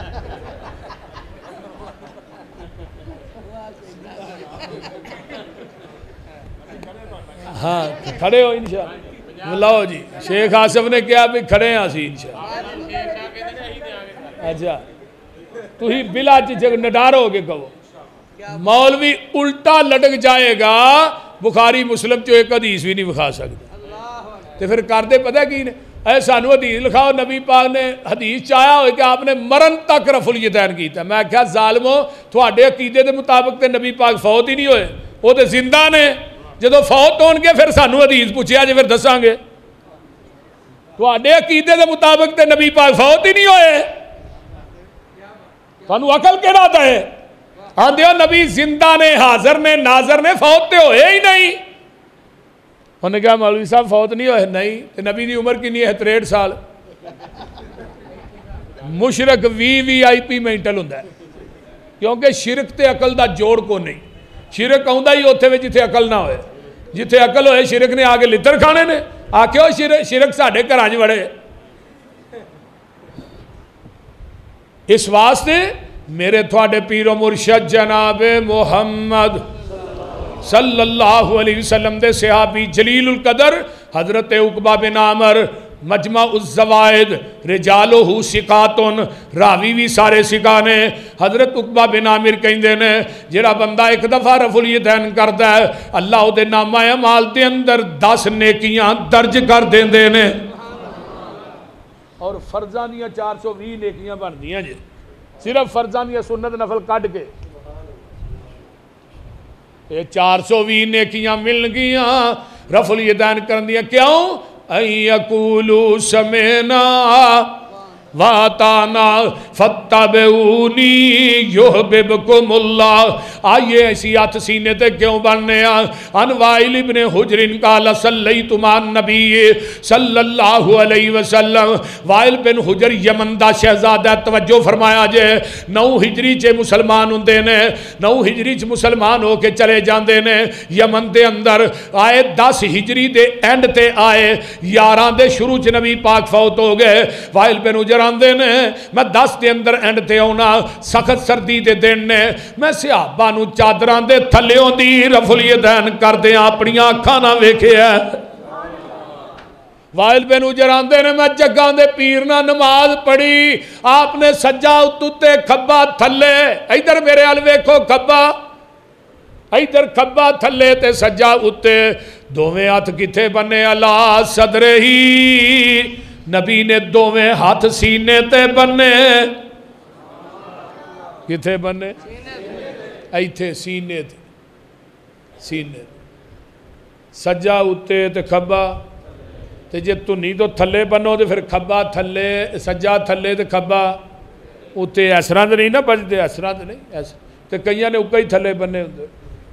ہاں کھڑے ہو انشاءاللہ، لو جی شیخ آصف نے کیا بھی کھڑے ہیں آسی انشاءاللہ۔ اچھا تو ہی بلا جگ نڈار ہو گے کہو، مولوی الٹا لٹک جائے گا، بخاری مسلم جو ایک حدیث بھی نہیں بکھا سکتا۔ تو پھر کردے پتہ کی نے اے سانو حدیث لکھاؤ نبی پاک نے حدیث چاہیا ہوئے کہ آپ نے مرن تک رفع الیدین کیتا. میں کہا ظالمو تھوڑے عقیدے دے مطابق تے نبی پاک فوت ہی نہیں ہوئے, وہ تے زندہ نے. جدو فوت ہون گے پھر سانو حدیث پوچھیا جے پھر دساں گے. تھوڑے عقیدے دے مطابق تے نبی پاک فوت ہی نہیں ہوئے, سانو عقل کہڑا دے. ہاں دیو نبی زندہ نے, حاضر نے, ناظر نے, فوت تے ہوئے ہی نہیں. انہوں نے کہا مولوی صاحب فوت نہیں ہوئے. نہیں. تے نبی دی عمر کنی ہے تریسٹھ سال. مشرک وی وی آئی پی مینٹل ہوندا ہے, کیونکہ شرک تے عقل دا جوڑ کو نہیں. شرک آؤندا ہی اوتھے وچ جتھے عقل نہ ہوئے. جتھے عقل ہوئے شرک نے آگے لتر کھانے نے. آکھو شرک شرک ساڈے گھراں وچ وڑے. اس واسطے میرے تھوڑے پیر و مرشد جناب محمد صلی اللہ علیہ وسلم دے صحابی جلیل القدر حضرت عقبہ بن عامر مجمع الزوائد رجالہ ثقاتن, راوی بھی سارے ثقانے. حضرت عقبہ بن عامر کہندے نے جڑا بندہ ایک دفعہ رفع الیدین کردا ہے اللہ دے نامہ اعمال دے اندر دس نیکیاں درج کر دیندے نے, اور فرضاں دیاں چار سو بھی نیکیاں بندیاں جے, صرف فرضاں دیاں سنت نفل کڈ کے یہ چار سو بھی نیکیاں مل گیاں رفع الیدین کرن دیاں. کیوں؟ ان یقولوا سمعنا واتانا فاتبعونی یحببکم اللہ. آئیے ایسی ہاتھ سینے تے کیوں بننے ہیں. ان وائل ابن حجر قال صلیت مع النبی صلی اللہ علیہ وسلم. وائل بن حجر یمن دا شہزادہ, توجہ فرمایا جے, نو ہجری چے مسلمان ہوندے نے, نو ہجری چ مسلمان ہو کے چلے جاندے نے یمن دے اندر. آئے دس ہجری دے اینڈ تے آئے, یاراں دے شروع چ نبی پاک فوت ہو گئے. وائل بن حجر آندے نے میں دس دے اندر اینڈ تے ہونا, سخت سردی دے دن نے, میں صحابہ نو چادران دے تھلیوں دی رفع الیدین کر دے اپنی آنکھاں نہ ویکھے ہے. وائل بن حجر آندے نے میں جگاں دے پیر نہ نماز پڑھی, آپ نے سجا اتتے کھبا تھلے, ادھر میرے ال ویکھو کھبا, ادھر کھبا تھلے تے سجا اتے, دوویں ہاتھ کتھے بنے اللہ صدرے ہی. نبی نے دوویں ہاتھ سینے تے بنے, کتھے بنے ایتھے سینے تے, سینے سجا اتے تے کھبا. تے جے تنی تو تھلے بنو تے پھر کھبا تھلے, سجا تھلے تے کھبا اتے. اس طرح تے نہیں نا بجدے, اس طرح تے نہیں ایسا. تے کئیاں نے اکا ہی تھلے بنے ہوندے.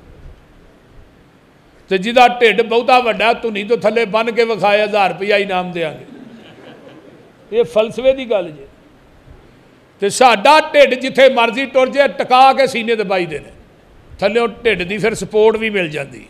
تے جدا ٹھڈ بہتا وڈا تنی تو تھلے بن کے وکھائے ہزار روپیہ انعام دیاں گے. یہ فلسفے دی گل جے. تے ساڈا ٹھڈ جتھے مرضی ٹر جے ٹکا کے سینے تے بائی دینے, تھلیوں ٹھڈ دی پھر سپورٹ بھی مل جاندی.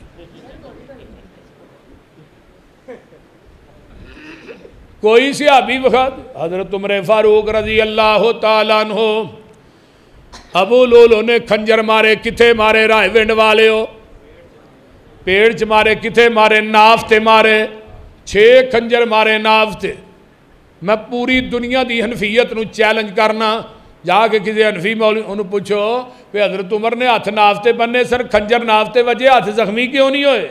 کوئی صحابی وکھا دے, حضرت عمر فاروق رضی اللہ تعالیٰ عنہ. ابو لولو نے کھنجر مارے, کتھے مارے رائے ونڈ والے ہو, پیڑ چ مارے, کتھے مارے ناف تے مارے, چھ کھنجر مارے ناف تے. میں پوری دنیا دی حنفیت نو چیلنج کرنا, جا کے کسی حنفی مولوی انہوں پوچھو کہ حضرت عمر نے ہاتھ نافتے بننے سر, کھنجر نافتے وجہ ہاتھ زخمی کیوں نہیں ہوئے؟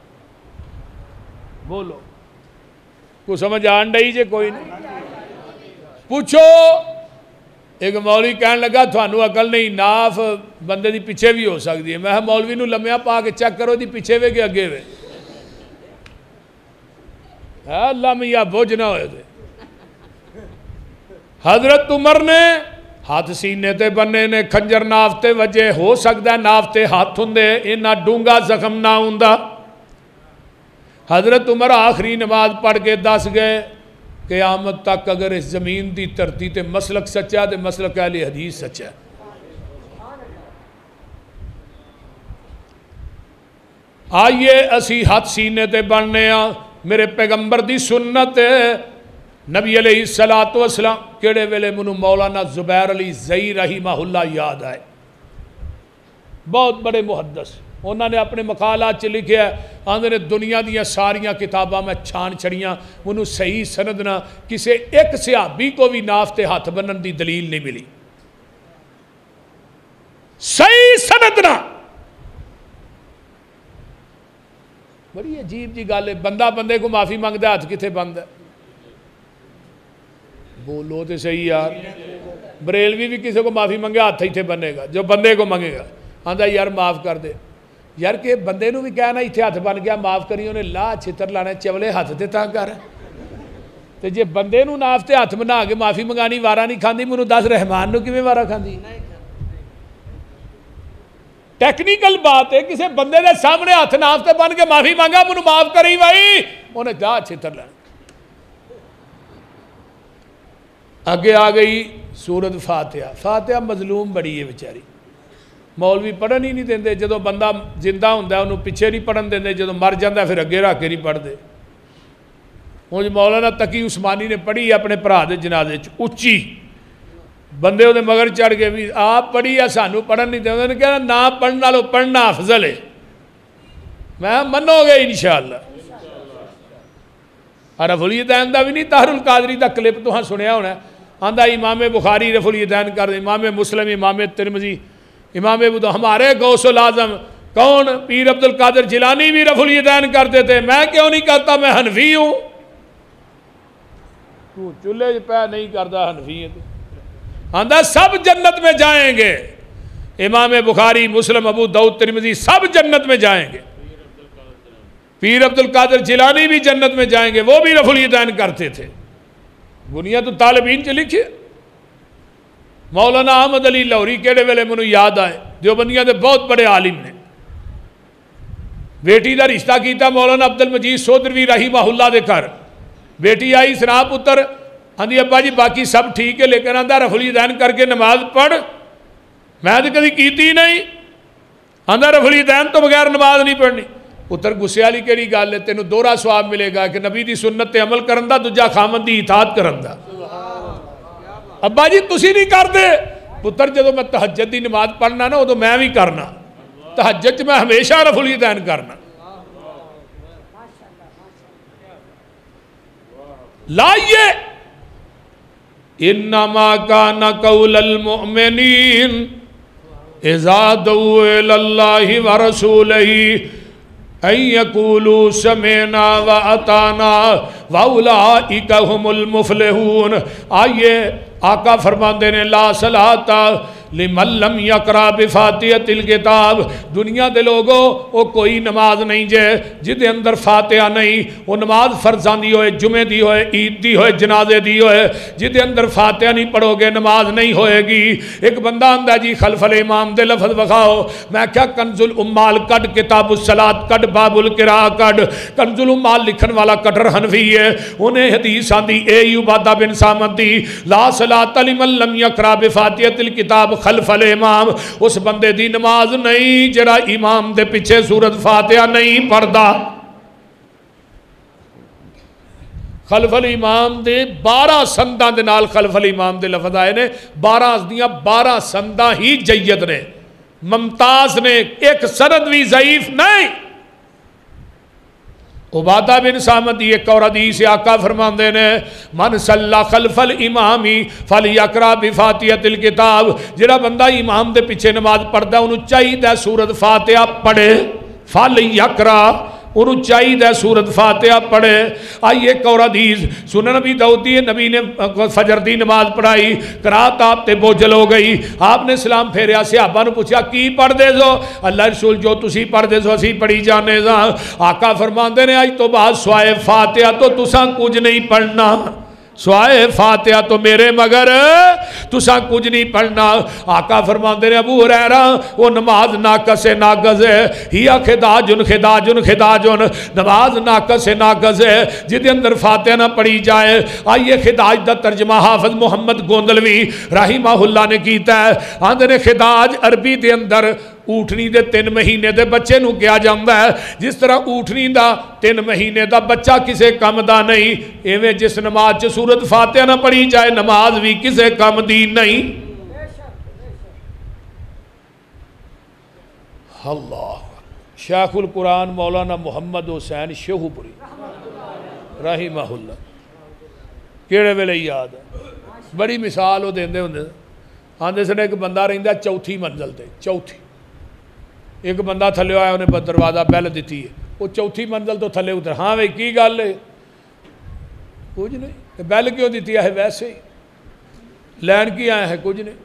بولو کو سمجھ آن ڈائی جے کوئی نہیں پوچھو. ایک مولوی کہنے لگا تھانو عقل نہیں, ناف بندے دی پیچھے بھی ہو سکتی ہے. میں مولوی نو لمحہ پا کے چیک کرو دی پیچھے وے کے اگے وے, اللہ میاں بوجھ نہ ہوئے تھے. حضرت عمر نے ہاتھ سینے تے بننے نے, کھنجر نافتے وجہ ہو سکتا ہے نافتے ہاتھ ہوندے, اینا ڈونگا زخم نہ ہوندا. حضرت عمر آخری نماز پڑھ کے دس گئے قیامت تک اگر اس زمین دی ترتی تے مسلک سچا تے مسلک اہل حدیث سچا. آئیے اسی ہاتھ سینے تے بننے ہاں, میرے پیغمبر دی سنت نبی علیہ السلام. کیڑے ویلے منو مولانا زبیر علی زئی رحمہ اللہ یاد آئے, بہت بڑے محدث. انہوں نے اپنے مقالات چ لکھے ہے, آندھے نے دنیا دیاں ساریاں کتاباں میں چھان چھڑیاں, منو صحیح سند نہ کسے ایک صحابی کو بھی نافتے ہاتھ بنن دی دلیل نہیں ملی. صحیح سند نہ بڑی عجیب جی گل ہے، بندہ بندے کو معافی منگتا ہاتھ کتنے بند ہے؟ بولو تو صحیح یار، بریلوی بھی کسی کو معافی منگے ہاتھ ہی بنے گا، جو بندے کو منگے گا آندا یار معاف کر دے، یار کہ بندے نو بھی کہنا اتنے ہاتھ بن گیا معاف کری، انہیں لا چھتر لانا چولے ہاتھ تے تاں کر، تے جے بندے نو ناف تے ہاتھ بنا کے معافی منگانی وارا نہیں کھاندی، منو دس رحمان نو کیویں وارا کھاندی؟ ٹیکنیکل بات ہے، کسی بندے دے سامنے ہاتھ ناف تے بن کے معافی مانگا منو معاف کری بھائی، انہیں جا چھتر لانا۔ اگے آ گئی سورت فاتحہ، فاتحہ مظلوم بڑی ہے بیچاری، مولوی پڑھن ہی نہیں دیندے، جدو بندہ زندہ ہوندہ ہے انہوں پیچھے نہیں پڑھن دیندے، جدو مر جاندہ ہے پھر اگے رکھ کے نہیں پڑھ دے۔ مجھے مولانا تقی عثمانی نے پڑھی اپنے بھرا دے جنازے چ اچھی، بندے وہ مگر چڑھ کے بھی آپ پڑھی ہے سانو پڑھن نہیں دیندے، انہوں نے کہا نہ پڑھنا لو پڑھنا افضل ہے، میں منو گے انشاءاللہ۔ رفع الیدین دا بھی نہیں طاہر القادری دا کلپ تو ہاں سنیا ہونا ہے، آندہ امام بخاری رفع الیدین کر دے، امام مسلم، امام ترمذی، امام ابو ہمارے غوث العظم کون پیر عبد القادر جیلانی بھی رفع الیدین کرتے تھے، میں کیوں نہیں کرتا، میں حنفی ہوں۔ تو چلے پہ نہیں کرتا حنفی ہے، آندہ سب جنت میں جائیں گے، امام بخاری مسلم ابو داؤد ترمذی سب جنت میں جائیں گے، پیر عبد القادر جیلانی بھی جنت میں جائیں گے، وہ بھی رفع الیدین کرتے تھے۔ بنیاد الطالبین چ لکھے مولانا احمد علی لاہوری کیڑے ویلے منو یاد آئے، دیوبندیاں دے بہت بڑے عالم نے، بیٹی دا رشتہ کیتا مولانا عبد المجید سودروی رحمہ اللہ دے کر، بیٹی آئی سنا پتر آندھی ابا جی باقی سب ٹھیک ہے لیکن آندھا رفع الیدین کر کے نماز پڑھ، میں تو کدی کیتی نہیں، آندھا رفع الیدین تو بغیر نماز نہیں پڑھنی۔ پتر گسے والی کیڑی گل ہے، تینوں دوہرا ثواب ملے گا کہ نبی دی سنت تے عمل کرن دا، دوجا خامن دی اطاعت کرن دا۔ ابا جی تسی نہیں کر دے، پتر جدو میں تہجد دی نماز پڑھنا نا وہ تو میں بھی کرنا، تہجد میں ہمیشہ رفع الیدین کرنا۔ لائیے انما کان قول المؤمنین اذا دعوا الی اللہ ورسولہ ان یقولوا سمعنا واطعنا واولئک هم المفلحون۔ آئیے آقا فرماندے نے لا صلاۃ لمن لم یقرأ بفاتحۃ الکتاب، دنیا دے لوگوں وہ کوئی نماز نہیں جے جدے اندر فاتحہ نہیں، وہ نماز فرضاں دی ہوئے، جمعے دی ہوئے، عید دی ہوئے، جنازے دی ہوئے، جدے اندر فاتحہ نہیں پڑھو گے نماز نہیں ہوئے گی۔ ایک بندہ آندہ جی خلف الامام دے لفظ بخاؤ، میں کیا کنز الامال کڈ کتاب الصلاۃ کڈ باب القراء کڈ، کنز الامال لکھن والا کٹر حنفی ہے، انہیں حدیث آندی اے عبادہ بن سامت دی لا صلاۃ لمن لم یقرأ بفاتحۃ الکتاب خلف الامام، اس بندے دی نماز نہیں جڑا امام دے پیچھے سورت فاتحہ نہیں پڑھدا۔ خلف الامام دے بارہ سنداں دے نال خلف الامام دے لفظ آئے نے، بارہ دیاں بارہ سنداں ہی جید نے، ممتاز نے، ایک سند بھی ضعیف نہیں۔ عبادہ بن سامت ایک اور حدیث آقا فرماندے نے من صلی خلف الامامی فلیقرأ بفاتحۃ الکتاب، جڑا بندہ امام دے پیچھے نماز پڑھدا انہوں چاہیے سورت فاتحہ پڑھے، فلیقرأ انہوں چاہیے سورت فاتحہ پڑھے۔ آئیے ایک اور حدیث سنن نبی داؤدی، نبی نے فجر دی نماز پڑھائی، قرات آپ تے بوجھل ہو گئی، آپ نے سلام پھیریا، صحابہ نے پوچھا کی پڑھ دے سو؟ اللہ رسول جو تسی پڑھ دے سو اسی پڑھی جانے سا۔ آقا فرماندے نے آج تو بعد سوائے فاتحہ تو تساں کچھ نہیں پڑھنا، سوائے فاتحہ تو میرے مگر تساں کچھ نہیں پڑھنا۔ آقا فرماندے نے ابو ہریرہ وہ نماز ناقص ناقص ہے، ہیا خداجن خداجن خداجن، نماز ناقص ناقص ہے جدے اندر فاتحہ نہ پڑھی جائے۔ آئیے خداج دا ترجمہ حافظ محمد گوندلوی رحمہ اللہ نے کیتا ہے، آندے نے خداج عربی دے اندر اوٹھنی دے تین مہینے دے بچے نو کیا جاندہ ہے، جس طرح اوٹھنی دا تین مہینے دا بچہ کسے کم دا نہیں، ایویں جس نماز چ سورت فاتحہ نہ پڑھی جائے نماز بھی کسے کم دی نہیں۔ اللہ شیخ القرآن مولانا محمد حسین شیخو پوری رحمہ اللہ کیڑے ویلے یاد ہے، بڑی مثال وہ دیندے ہوندے، آندے سنے ایک بندہ رہندا چوتھی منزل تے، چوتھی ایک بندہ تھلے آیا انہیں دروازہ بیل دیتی ہے، وہ چوتھی منزل تو تھلے اتر. ہاں بھائی کی گل ہے؟ کچھ نہیں. بیل کیوں دیتی ہے؟ ویسے ہی. لین کی آیا ہے؟ کچھ نہیں.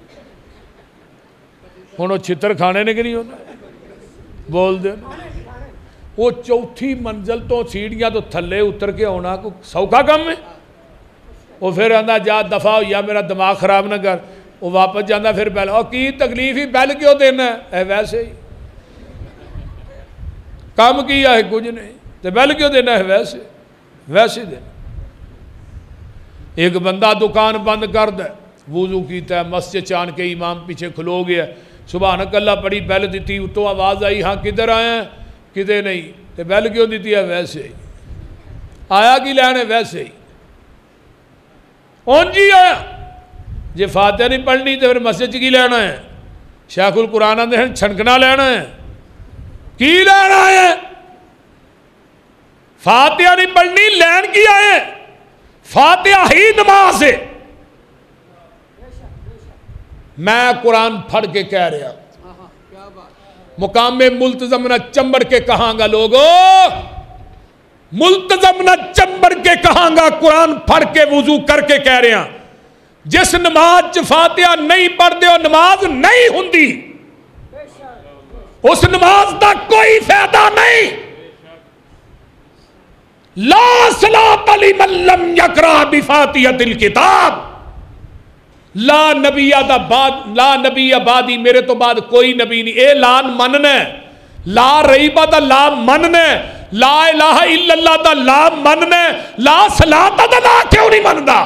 ہوں وہ چھتر کھانے نے کہ نہیں ہونا بول دے. وہ چوتھی منزل تو سیڑھیاں تو تھلے اتر کے آنا کو سوکھا کم ہے. وہ پھر آندا جا دفعہ ہو یا میرا دماغ خراب نہ کر. وہ واپس جانا پھر بیل. اور کی تکلیف ہی بیل کیوں دینا ہے؟ ویسے ہی کام کیا ہے کچھ نہیں تو بیل کیوں دینا ہے؟ ویسے ویسے دینا. ایک بندہ دکان بند کر دے, وضو کیتا ہے, مسجد چان کے امام پیچھے کھلو گیا, سبحانک اللہ پڑی, بیل دیتی, اتو آواز آئی ہاں کدھر آئے ہیں؟ کدھر نہیں. تو بیل کیوں دیتی ہے؟ ویسے ہی. آیا کی لینے؟ ویسے ہی. اون جی آیا جی فاتحہ نہیں پڑھنی تو پھر مسجد کی لینا ہے؟ شیخ القرآن آندے ہیں چھنکنا لینا ہے کی لینا ہے؟ فاتحہ نہیں پڑھنی لین کی آئے؟ فاتحہ ہی نماز ہے. میں قرآن پڑھ کے کہہ رہا مقام میں ملتزم نہ چمبڑ کے کہاں گا لوگو, ملتزم نہ چمبڑ کے کہاں گا, قرآن پڑھ کے وضو کر کے کہہ رہے ہیں جس نماز فاتحہ نہیں پڑھ دے وہ نماز نہیں ہوندی, اس نماز دا کوئی فائدہ نہیں. لا صلاۃ لمن لم یقرأ بفاتحۃ الکتاب. لا نبی دا بعد, لا نبی بعدی, میرے تو بعد کوئی نبی نہیں. اے لان مننا ہے, لا ریبہ دا لا مننا ہے, لا الہ الا اللہ دا لا مننا ہے, لا صلاۃ دا لا کیوں نہیں مندا؟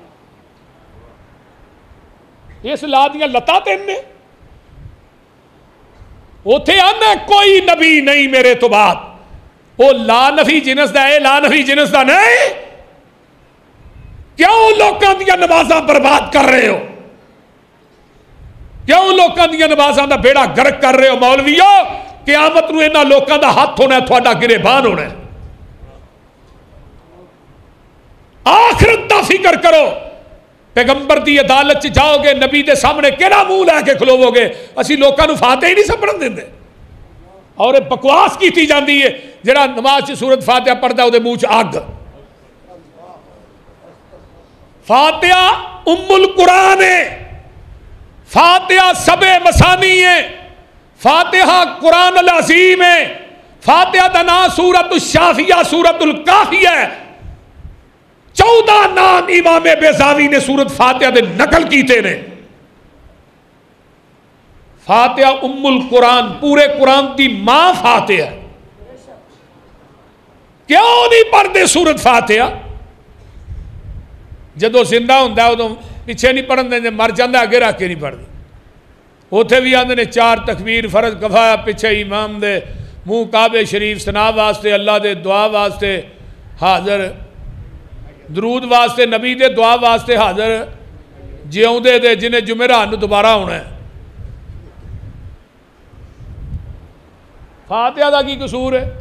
اس لا دیاں لتا تین نے اوتھے آنا کوئی نبی نہیں میرے تو بعد. وہ لا نفی جنس دا ہے, لا نفی جنس دا نہیں. کیوں لوکاں دیاں نمازاں برباد کر رہے ہو؟ کیوں لوکاں دیاں نمازاں دا بیڑا گرک کر رہے ہو؟ مولویو قیامت نو انہاں لوکاں دا ہاتھ ہونا ہے, تھوڑا گریبان ہونا ہے. آخرت دا فکر کرو. پیغمبر دی عدالت چ جاؤ گے, نبی دے سامنے کیڑا منہ لے کے کھلوو گے؟ اسی لوکاں نو فاتحہ ہی نہیں سپڑن دیندے. اور بکواس کیتی جاندی ہے جڑا نماز چ سورت فاتحہ پڑھدا او دے منہ چ اگ. فاتحہ ام القرآن ہے, فاتحہ سبع مثانی ہے, فاتحہ قرآن العظیم ہے, فاتحہ دا نام سورت الشافیہ سورت الکافیہ ہے. چودہ نام امام بیضاوی نے سورت فاتحہ دے نقل کیتے نے. فاتحہ ام القرآن, پورے قرآن دی ماں فاتحہ. کیوں نہیں پڑھتے سورت فاتحہ؟ جدو زندہ ہوندہ ہے ادو پیچھے نہیں پڑھن دیں, مر جاندہ اگے رکھ کے نہیں پڑھتے. اوتھے بھی آندے نے چار تکبیر فرض کفایا, پیچھے امام دے منہ کعبے شریف سنا واسطے, اللہ دے دعا واسطے حاضر, درود واسطے نبی دے دعا واسطے حاضر, جیوں دے دے جنہیں جمعرات نو دوبارہ ہونا ہے. فاتحہ دا کی قصور ہے؟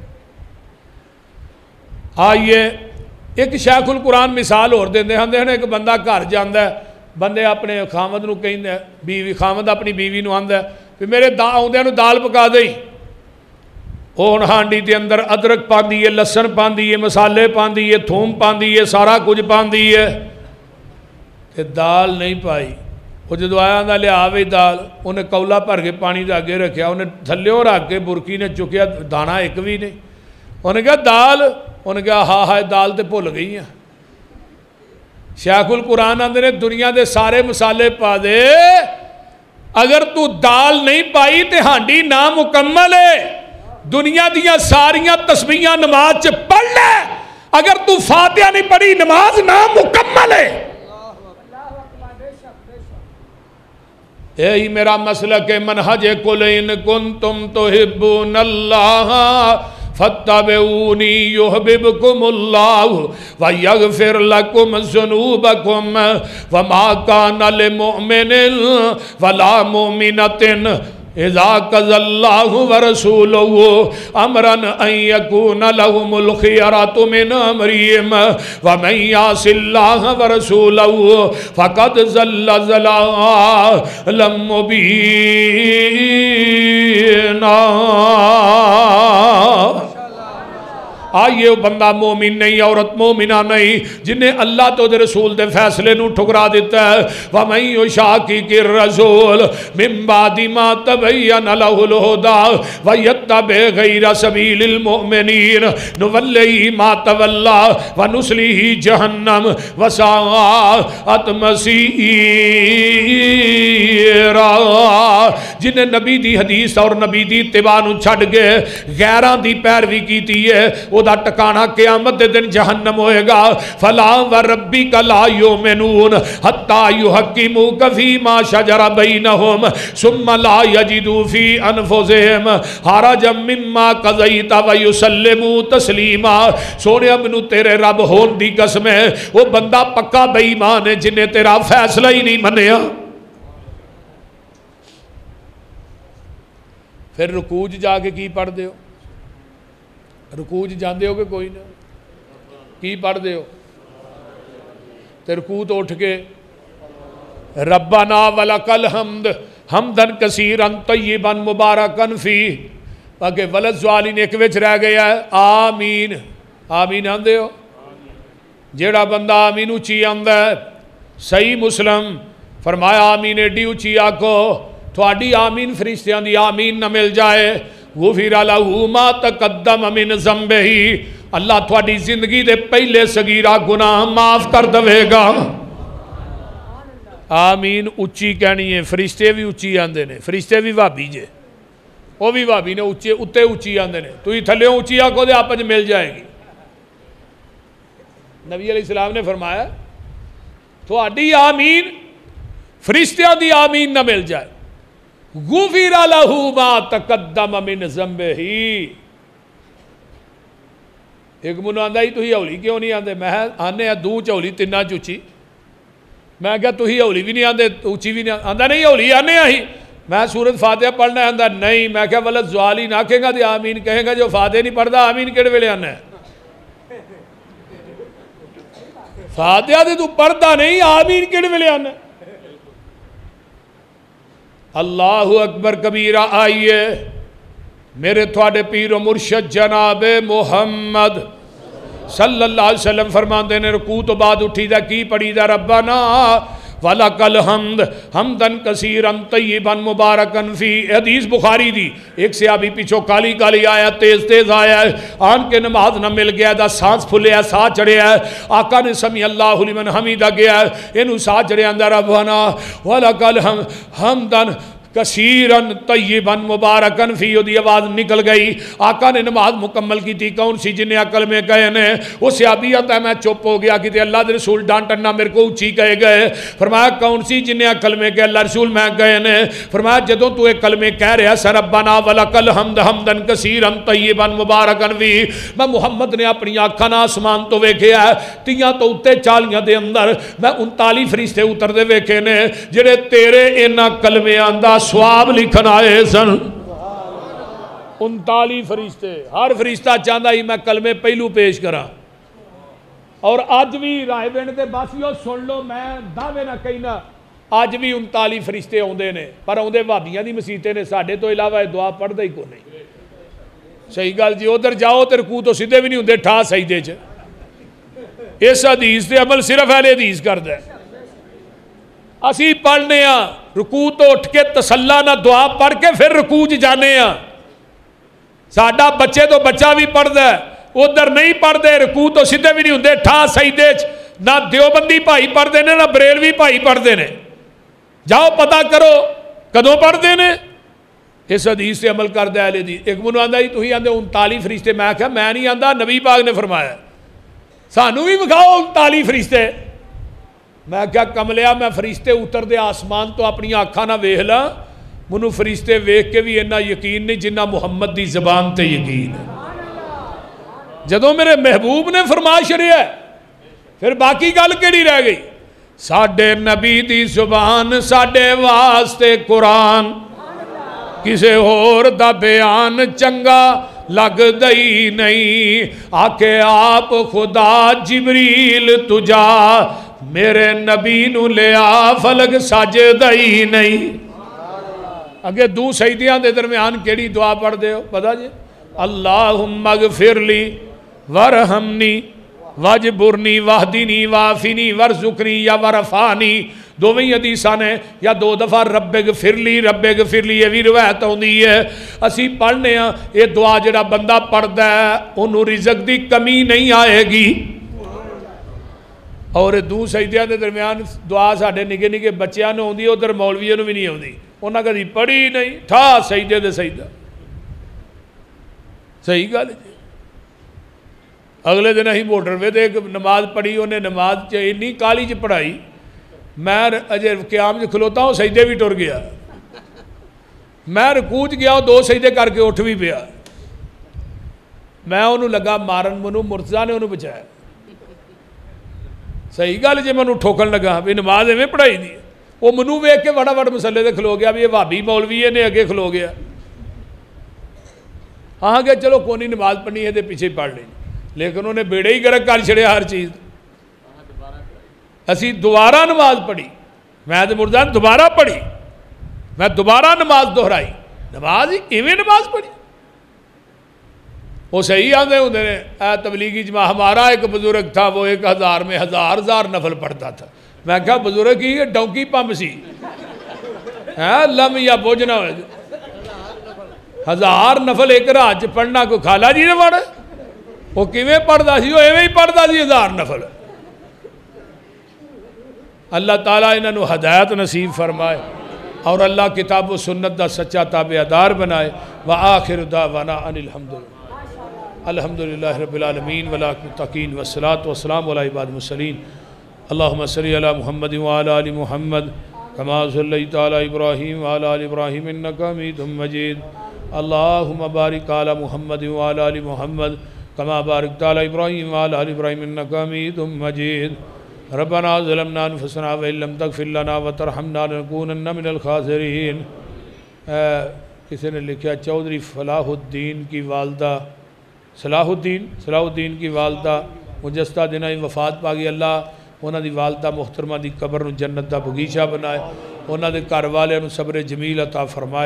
آئیے ایک شیخ القرآن مثال اور دیں دے ہم دیکھنے ایک بندہ گھر جاندہ ہے, بندے اپنے خامد نو کہیں دے, بیوی خامد اپنی بیوی نو آندہ ہے پھر میرے آندے نو دال پکا دیں. اون ہانڈی دے اندر ادرک پاندی ہے, لسن پاندی ہے, مسالے پاندی ہے, تھوم پاندی ہے, سارا کچھ پاندی ہے, کہ دال نہیں پائی. وہ جدو آیا آندہ لے آوے دال, انہیں کولا پر کے پانی دے آگے رکھیا, انہیں تھلے ہو رکھ کے برکی نے چکیا, دانا ایک بھی نہیں. انہیں کہا دال, انہیں کہا ہاں ہاں دال تے بھول گئی ہیں. شیخ القرآن آندے نے دنیا دے سارے مسالے پا دے, اگر تو دال نہیں پائی تے ہانڈی نامکمل ہے. دنیا دیاں ساریاں تسبیحاں نماز چ پڑھ لے, اگر تو فاتحہ نہیں پڑھی نماز نامکمل ہے. یہی میرا مسلک ہے, منہج قل ان کنتم تحبون اللہ فاتبعونی یحببکم اللہ ویغفر لکم ذنوبکم وما کان لمؤمن ولا مؤمنۃ اذا قضى اللہ ورسولہ امرا ان یکون لهم الخیرۃ من امرہم ومن یعص اللہ ورسولہ فقد ضل ضلالا مبینا. آئیے وہ بندہ مومن نہیں عورت مومنہ نہیں جنہیں اللہ تو دے رسول دے فیصلے نو ٹھکرا دیتا ہے وَمَن يُشَاقِقِ الرَّسُولَ مِن بَعْدِ مَا تَبَيَّنَ لَهُ الْهُدَى وَيَتَّبِعْ غَيْرَ سَبِيلِ الْمُؤْمِنِينَ نُوَلِّهِ مَا تَوَلَّىٰ وَنُصْلِهِ جَهَنَّمَ وَسَاءَتْ مَصِيرًا جنہیں نبی دی حدیث اور نبی دی اتباع نو چھڈ گئے غیران دی پیروی کیتی ہے او دا ٹکانا قیامت دے دن جہنم ہوئے گا فلا وربک لا یؤمنون حتی یحکموک فیما شجر بینہم ثم لا یجدوا فی انفسہم حرجا مما قضیت ویسلموا تسلیما سونے منو تیرے رب ہون دی قسم ہے وہ بندہ پکا بے ایمان ہے جنہیں تیرا فیصلہ ہی نہیں منیا پھر رکوع جا کے کی پڑھ دے ہو رکوع جاندے ہو کہ کوئی نہ کی پڑھ دے ہو تے رکوع تو اٹھ کے ربنا ولکل حمد حمدن کثیرن طیبن مبارکن فی باقی ولد زوالین ایک وچ رہ گیا ہے آمین آمین آندے ہو جیڑا بندہ آمین اچھی آندہ ہے صحیح مسلم فرمایا آمین ایڈی اچھی آکو تھوڑی آمین فرشتیاں دی آمین نہ مل جائے غفر لہو ما تقدم من ذنبہ اللہ تھوڑی زندگی دے پہلے صغیرہ گناہ معاف کر دوے گا آمین اچھی کہنی ہے فرشتے بھی اچھی آندے نے فرشتے بھی وابی جے وہ بھی وابی نے اچھے اتے اچھی آندے نے تو ہی تھلے اچھی آکو دے آپ مل جائے گی نبی علیہ السلام نے فرمایا تھوڑی آمین فرشتیاں دی آمین نہ مل جائے غفر لہو ما تقدم من ذنبہ ایک منو آندہ ہی تو ہی اولی کیوں نہیں آندے میں آنے ہیں دو چولی تنہ چوچی میں کہا تو ہی اولی بھی نہیں آندے اوچی بھی نہیں آندہ نہیں اولی آنے ہی میں سورت فاتحہ پڑھنا ہے آندہ نہیں میں کہا ولد زوالی نہ کہیں گا دی آمین کہیں گا جو فاتحہ نہیں پڑھدا آمین کیڑے ویلے آنا ہے فاتحہ دے تو پڑھدا نہیں آمین کیڑے ویلے آنا ہے اللہ اکبر کبیرہ آئیے میرے تھوڑے پیر و مرشد جناب محمد صلی اللہ علیہ وسلم فرماندے نے رکوع تو بعد اٹھی دا کی پڑھی دا ربنا وَلَكَ الْحَمْدِ حَمْدًا كَثِيرًا طَيِّبًا مُبَارَكًا فِي حدیث بخاری دی ایک صحابی پیچھو کالی کالی آیا تیز تیز آیا ہے آن کے نماز نہ مل گیا دا سانس پھلے ہے ساتھ چڑھے ہے آقا نے سمی اللہ لمن حمیدہ گیا ہے انہوں ساتھ چڑھے اندر ربنا وَلَكَ الْحَمْدِ حَمْدًا کثیرن طیبن مبارکن فی دی آواز نکل گئی آقا نے نماز مکمل کی تھی کون سی جنہیں عقل میں گئے نے وہ صحابی آتا ہے میں چپ ہو گیا کہ اللہ دے رسول ڈانٹنا میرے کو اچھی کہے گئے فرمایا کون سی جنہیں عقل میں گئے اللہ رسول میں گئے نے فرمایا جدوں تو ایک کلمے کہہ رہا سربنا ولکل حمد حمدن کثیرن طیبن مبارکن فی میں محمد نے اپنی آنکھاں نہ آسمان تو ویکھے ہے تیاں تو اتے چالیاں دے اندر میں انتالی فرشتے اتر دے ویکھے نے جڑے تیرے اینا کلمے آندہ سواب لکھن آئے سن انتالی فرشتے ہر فرشتہ چاندہ ہی میں کلمے پہلو پیش کرا اور آج بھی رائے بین دے باسیوں سن لو میں دعوے نہ کہنا آج بھی انتالی فرشتے ہوندے نے پر ہوندے وابیاں دی مسیطے نے ساڑھے تو علاوہ دعا پڑھ دے ہی کو نہیں صحیح گال جی ادھر جاؤ تے رکوع تو سیدھے بھی نہیں ہوندے ٹھا سجدے چ اس حدیث دے عمل صرف اہل حدیث کردا ہے اسی پڑھنے ہاں رکوع تو اٹھ کے تسلہ نہ دعا پڑھ کے پھر رکوع جانے ہاں ساڈا بچے تو بچہ بھی پڑھ دے ادھر نہیں پڑھ دے رکوع تو سیدھے بھی نہیں ہوندے ٹھا سجدے چ نہ دیوبندی بھائی پڑھ دے نے نہ بریلوی بھائی پڑھ دے نے جاؤ پتہ کرو کدوں پڑھ دے نے اس حدیث سے عمل کر دے اہل حدیث ایک منو آندا ہی تو ہی آندے انتالی فرشتے میں کہا میں نہیں آندا نبی پاک نے فرمایا سانو بھی بکھاؤ انتالی فرشتے میں کیا کملیا میں فرشتے اتر دے آسمان تو اپنی آنکھاں نہ ویکھ لاں منو فرشتے ویکھ کے بھی اتنا یقین نہیں جنہ محمد دی زبان تے یقین ہے جدوں میرے محبوب نے فرما چھڑیا ہے پھر باقی گل کیڑی رہ گئی ساڈے نبی دی زبان ساڈے واسطے قرآن کسے ہور دا بیان چنگا لگ دئی نہیں آکے آپ خدا جبریل تجا میرے نبی نو لیا فلک سجدہ ہی نہیں اگے دو سجدیاں دے درمیان کیڑی دعا پڑھ دے ہو پتہ جی اللہم اغفر لی ورحمنی واجبرنی واہدینی وافینی ورزقنی یا ورفانی دوویں حدیثاں نے یا دو دفعہ رب اغفرلی رب اغفرلی یہ بھی روایت ہوندی ہے اسی پڑھنے ہیں یہ دعا جڑا بندہ پڑھدا ہے انہوں رزق دی کمی نہیں آئے گی اور دو سجدیاں دے درمیان دعا ساڑھے نگے نگے بچیاں نے ہوندی ادھر مولویوں نے بھی نہیں ہوندی انہاں کدی پڑھی نہیں تھا سجدے دے سجدہ صحیح گل جی اگلے دن ہی موٹر وے ایک نماز پڑھی انہیں نماز اتنی کالی چ پڑھائی میں اجے قیام چ کھلوتا ہوں سجدے بھی ٹر گیا میں رکوع چ گیا دو سجدے کر کے اٹھ بھی پیا میں انہوں لگا مارن منو مرتضیٰ نے انہوں بچایا صحیح گل جی میں ٹھوکن لگا بھی نماز ایویں پڑھائی دی وہ منو ویکھ کے وڑا وڑ مسلے دے کھلو گیا بھی یہ بھابی مولوی نے اگے کھلو گیا ہاں کہ چلو کونی نماز پڑھنی ہے تو پیچھے پڑھ لیں لیکن انہیں بیڑے ہی گرک کر چھڑیا ہر چیز اسی دوبارہ نماز پڑھی میں تو مردان دوبارہ پڑھی میں دوبارہ نماز دہرائی نماز ہی ایویں نماز پڑھی وہ صحیح آندے ہوں نے اے تبلیغی جماع ہمارا ایک بزرگ تھا وہ ایک ہزار میں ہزار ہزار نفل پڑھتا تھا میں کہا بزرگ ہی ڈونکی پمپ سی لم یا بوجھنا ہوئے ہزار نفل ایک راج پڑھنا کوئی کھالا جی نے پڑھا وہ کیویں پڑھتا سی وہ ایویں ہی پڑھتا سی ہزار نفل اللہ تعالیٰ انہوں نے ہدایت نصیب فرمائے اور اللہ کتاب و سنت دا سچا تابعدار بنائے وآخر دعوانا ان الحمدللہ الحمدللہ رب العالمین والمتقین والصلاة والسلام علی عباد المرسلین اللہم صلی علی محمد وعلی آل محمد کما صلیت علی ابراہیم وعلی آل ابراہیم انکا حمید مجید اللہم بارک علی محمد وعلی آل محمد کما بارکت علی ابراہیم وعلی آل ابراہیم انکا حمید مجید ربنا ظلمنا انفسنا وإن لم تغفر لنا وترحمنا لنكونن من الخاسرین کسی نے لکھا چودھری فلاح الدین کی والدہ صلاح الدین صلاح الدین کی والدہ مجستہ دنہ وفات پا گئی اللہ انہاں دی والدہ محترمہ دی قبر نو جنت دا بغیچہ بنائے انہاں دے گھر والے نو صبر جمیل عطا فرمائے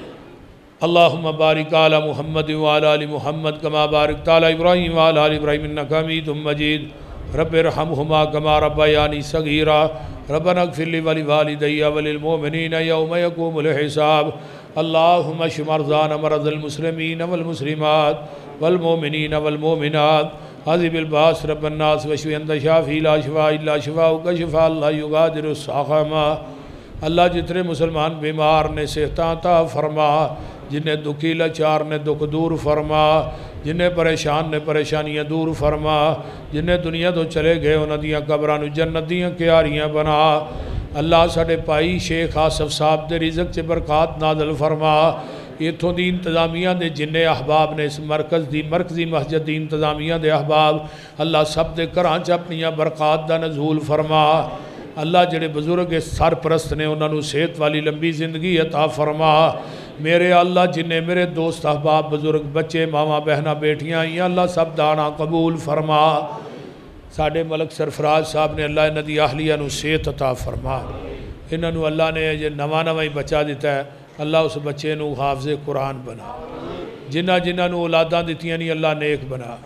اللہم بارک علی محمد وعلی آل محمد کما بارکت علی ابراہیم وعلی آل ابراہیم انکا حمید مجید رب ارحمہما کما ربیانی صغیرا ربنا اغفر لی ولوالدی وللمؤمنین یوم یقوم الحساب اللہم اشف مرضانا مرض المسلمین والمسلمات والمؤمنین والمؤمنات عذب الباس رب الناس وشفی انت شافی لا شفاء الا شفاءک شفاء اللہ یغادر السقما اللہ جتنے مسلمان بیمار نے صحتاں عطا فرما جنہیں دکھی لاچار نے دکھ دور فرما جنہیں پریشان نے پریشانیاں دور فرما جنہیں دنیا تو چلے گئے انہاں دیاں قبرانو جنت دیاں کیاریاں بنا اللہ ساڑے پائی شیخ آصف صاحب دے رزق چے برکات نازل فرما ایتھوں دی انتظامیہ دے جنہیں احباب نے اس مرکز دی مرکزی مسجد دی انتظامیہ دے احباب اللہ سب دے کرانچ اپنیاں برکات دا نزول فرما اللہ جڑے بزرگ سرپرست نے انہوں نے صحت والی لمبی زندگی عطا فرما میرے اللہ جنہیں میرے دوست احباب بزرگ بچے ماما بہنہ بیٹیاں آئیں اللہ سب دانا قبول فرما ساڑھے ملک سرفراز صاحب نے اللہ انہوں دی اہلیہ نو صحت عطا فرما انہوں نے اللہ نے یہ نواں نواں ہی بچا دیتا ہے اللہ اس بچے نو حافظ قرآن بنا جنہ جنہ نو اولاداں دیتیاں نہیں اللہ نیک بنا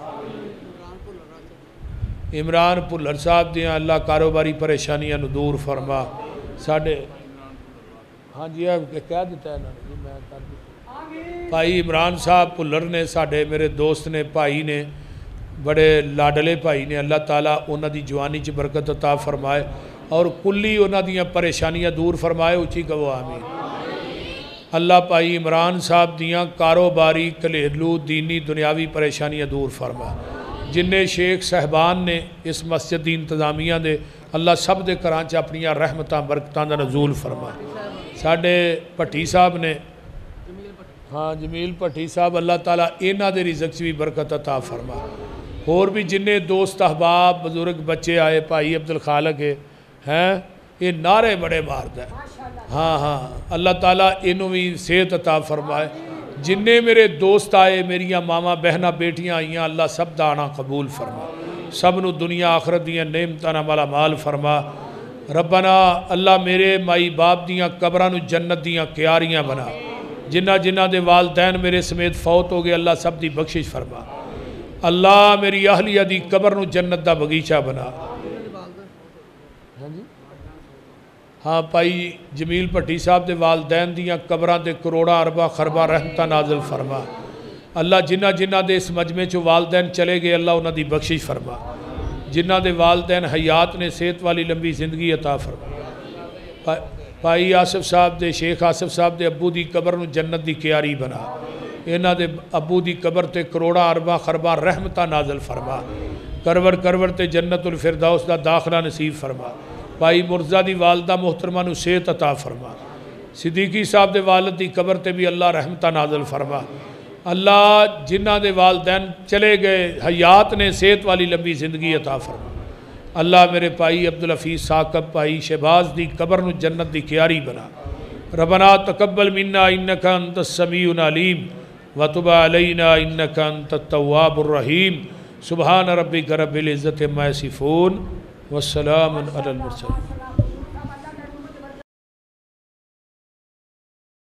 عمران پلر صاحب دیاں اللہ کاروباری پریشانیاں نو دور فرما ساڑھے ہاں جی کہہ دیتا ہے نا میں کر دیتا بھائی عمران صاحب پلر نے ساڑھے میرے دوست نے بھائی نے بڑے لاڈلے بھائی نے اللہ تعالیٰ انہاں دی جوانی چ برکت عطا فرمائے اور کلی انہاں دیاں پریشانیاں دور فرمائے اچھی کہو آمین اللہ بھائی عمران صاحب دیاں کاروباری کلیلو دینی دنیاوی پریشانیاں دور فرمائے جنہیں شیخ صاحبان نے اس مسجد دی انتظامیہ دے اللہ سب دے کرانچ اپنیاں رحمتاں برکتاں دا نزول فرما ساڑھے پٹھی صاحب نے ہاں جمیل پٹھی صاحب اللہ تعالیٰ اینا دے رزق سے بھی برکت عطا فرما اور بھی جنہیں دوست احباب بزرگ بچے آئے بھائی عبدالخالق ہیں یہ نعرے بڑے مارد ہیں ہاں ہاں اللہ تعالیٰ انہوں بھی صحت عطا فرمائے جنہیں میرے دوست آئے میریاں ماما بہنہ بیٹیاں آئیاں اللہ سب دانا قبول فرما سب نو دنیا آخرت دیاں نعمتاں مالا مال فرما ربنا اللہ میرے مائی باپ دیاں قبرانو جنت دیاں کیاریاں بنا جنہ جنہ دے والدین میرے سمیت فوت ہو گئے اللہ سب دی بخشش فرما اللہ میری اہلیہ دی قبر نو جنت دا بغیچہ بنا۔ ہاں پائی جمیل پٹی صاحب دے والدین دیاں قبراں دے کروڑا اربا خربا رحمتہ نازل فرما۔ اللہ جنہ جنہ دے اس مجمع چو والدین چلے گئے اللہ انہاں دی بخشش فرما۔ جنہ دے والدین حیات نے صحت والی لمبی زندگی عطا فرما۔ پائی آصف صاحب دے شیخ آصف صاحب دے ابو دی قبر نو جنت دی کیاری بنا۔ انہاں دے ابو دی قبر تے کروڑا اربا خربا رحمتہ نازل فرما۔ کرور کرور تے جنت الفردوس دا داخلہ نصیب فرما۔ بھائی مرزا دی والدہ محترمہ نو صحت عطا فرما۔ صدیقی صاحب دے والد دی قبر تے بھی اللہ رحمتہ نازل فرما۔ اللہ جنہ دے والدین چلے گئے حیات نے صحت والی لمبی زندگی عطا فرما۔ اللہ میرے پائی عبدالحفیظ ثاقب پائی شہباز دی قبر نو جنت دی کیاری بنا۔ ربنا تقبل منا انکا انت السمیع العلیم وتب علینا انکا انت التواب الرحیم۔ سبحان ربک رب العزت عما یصفون والسلام علی المرسلین۔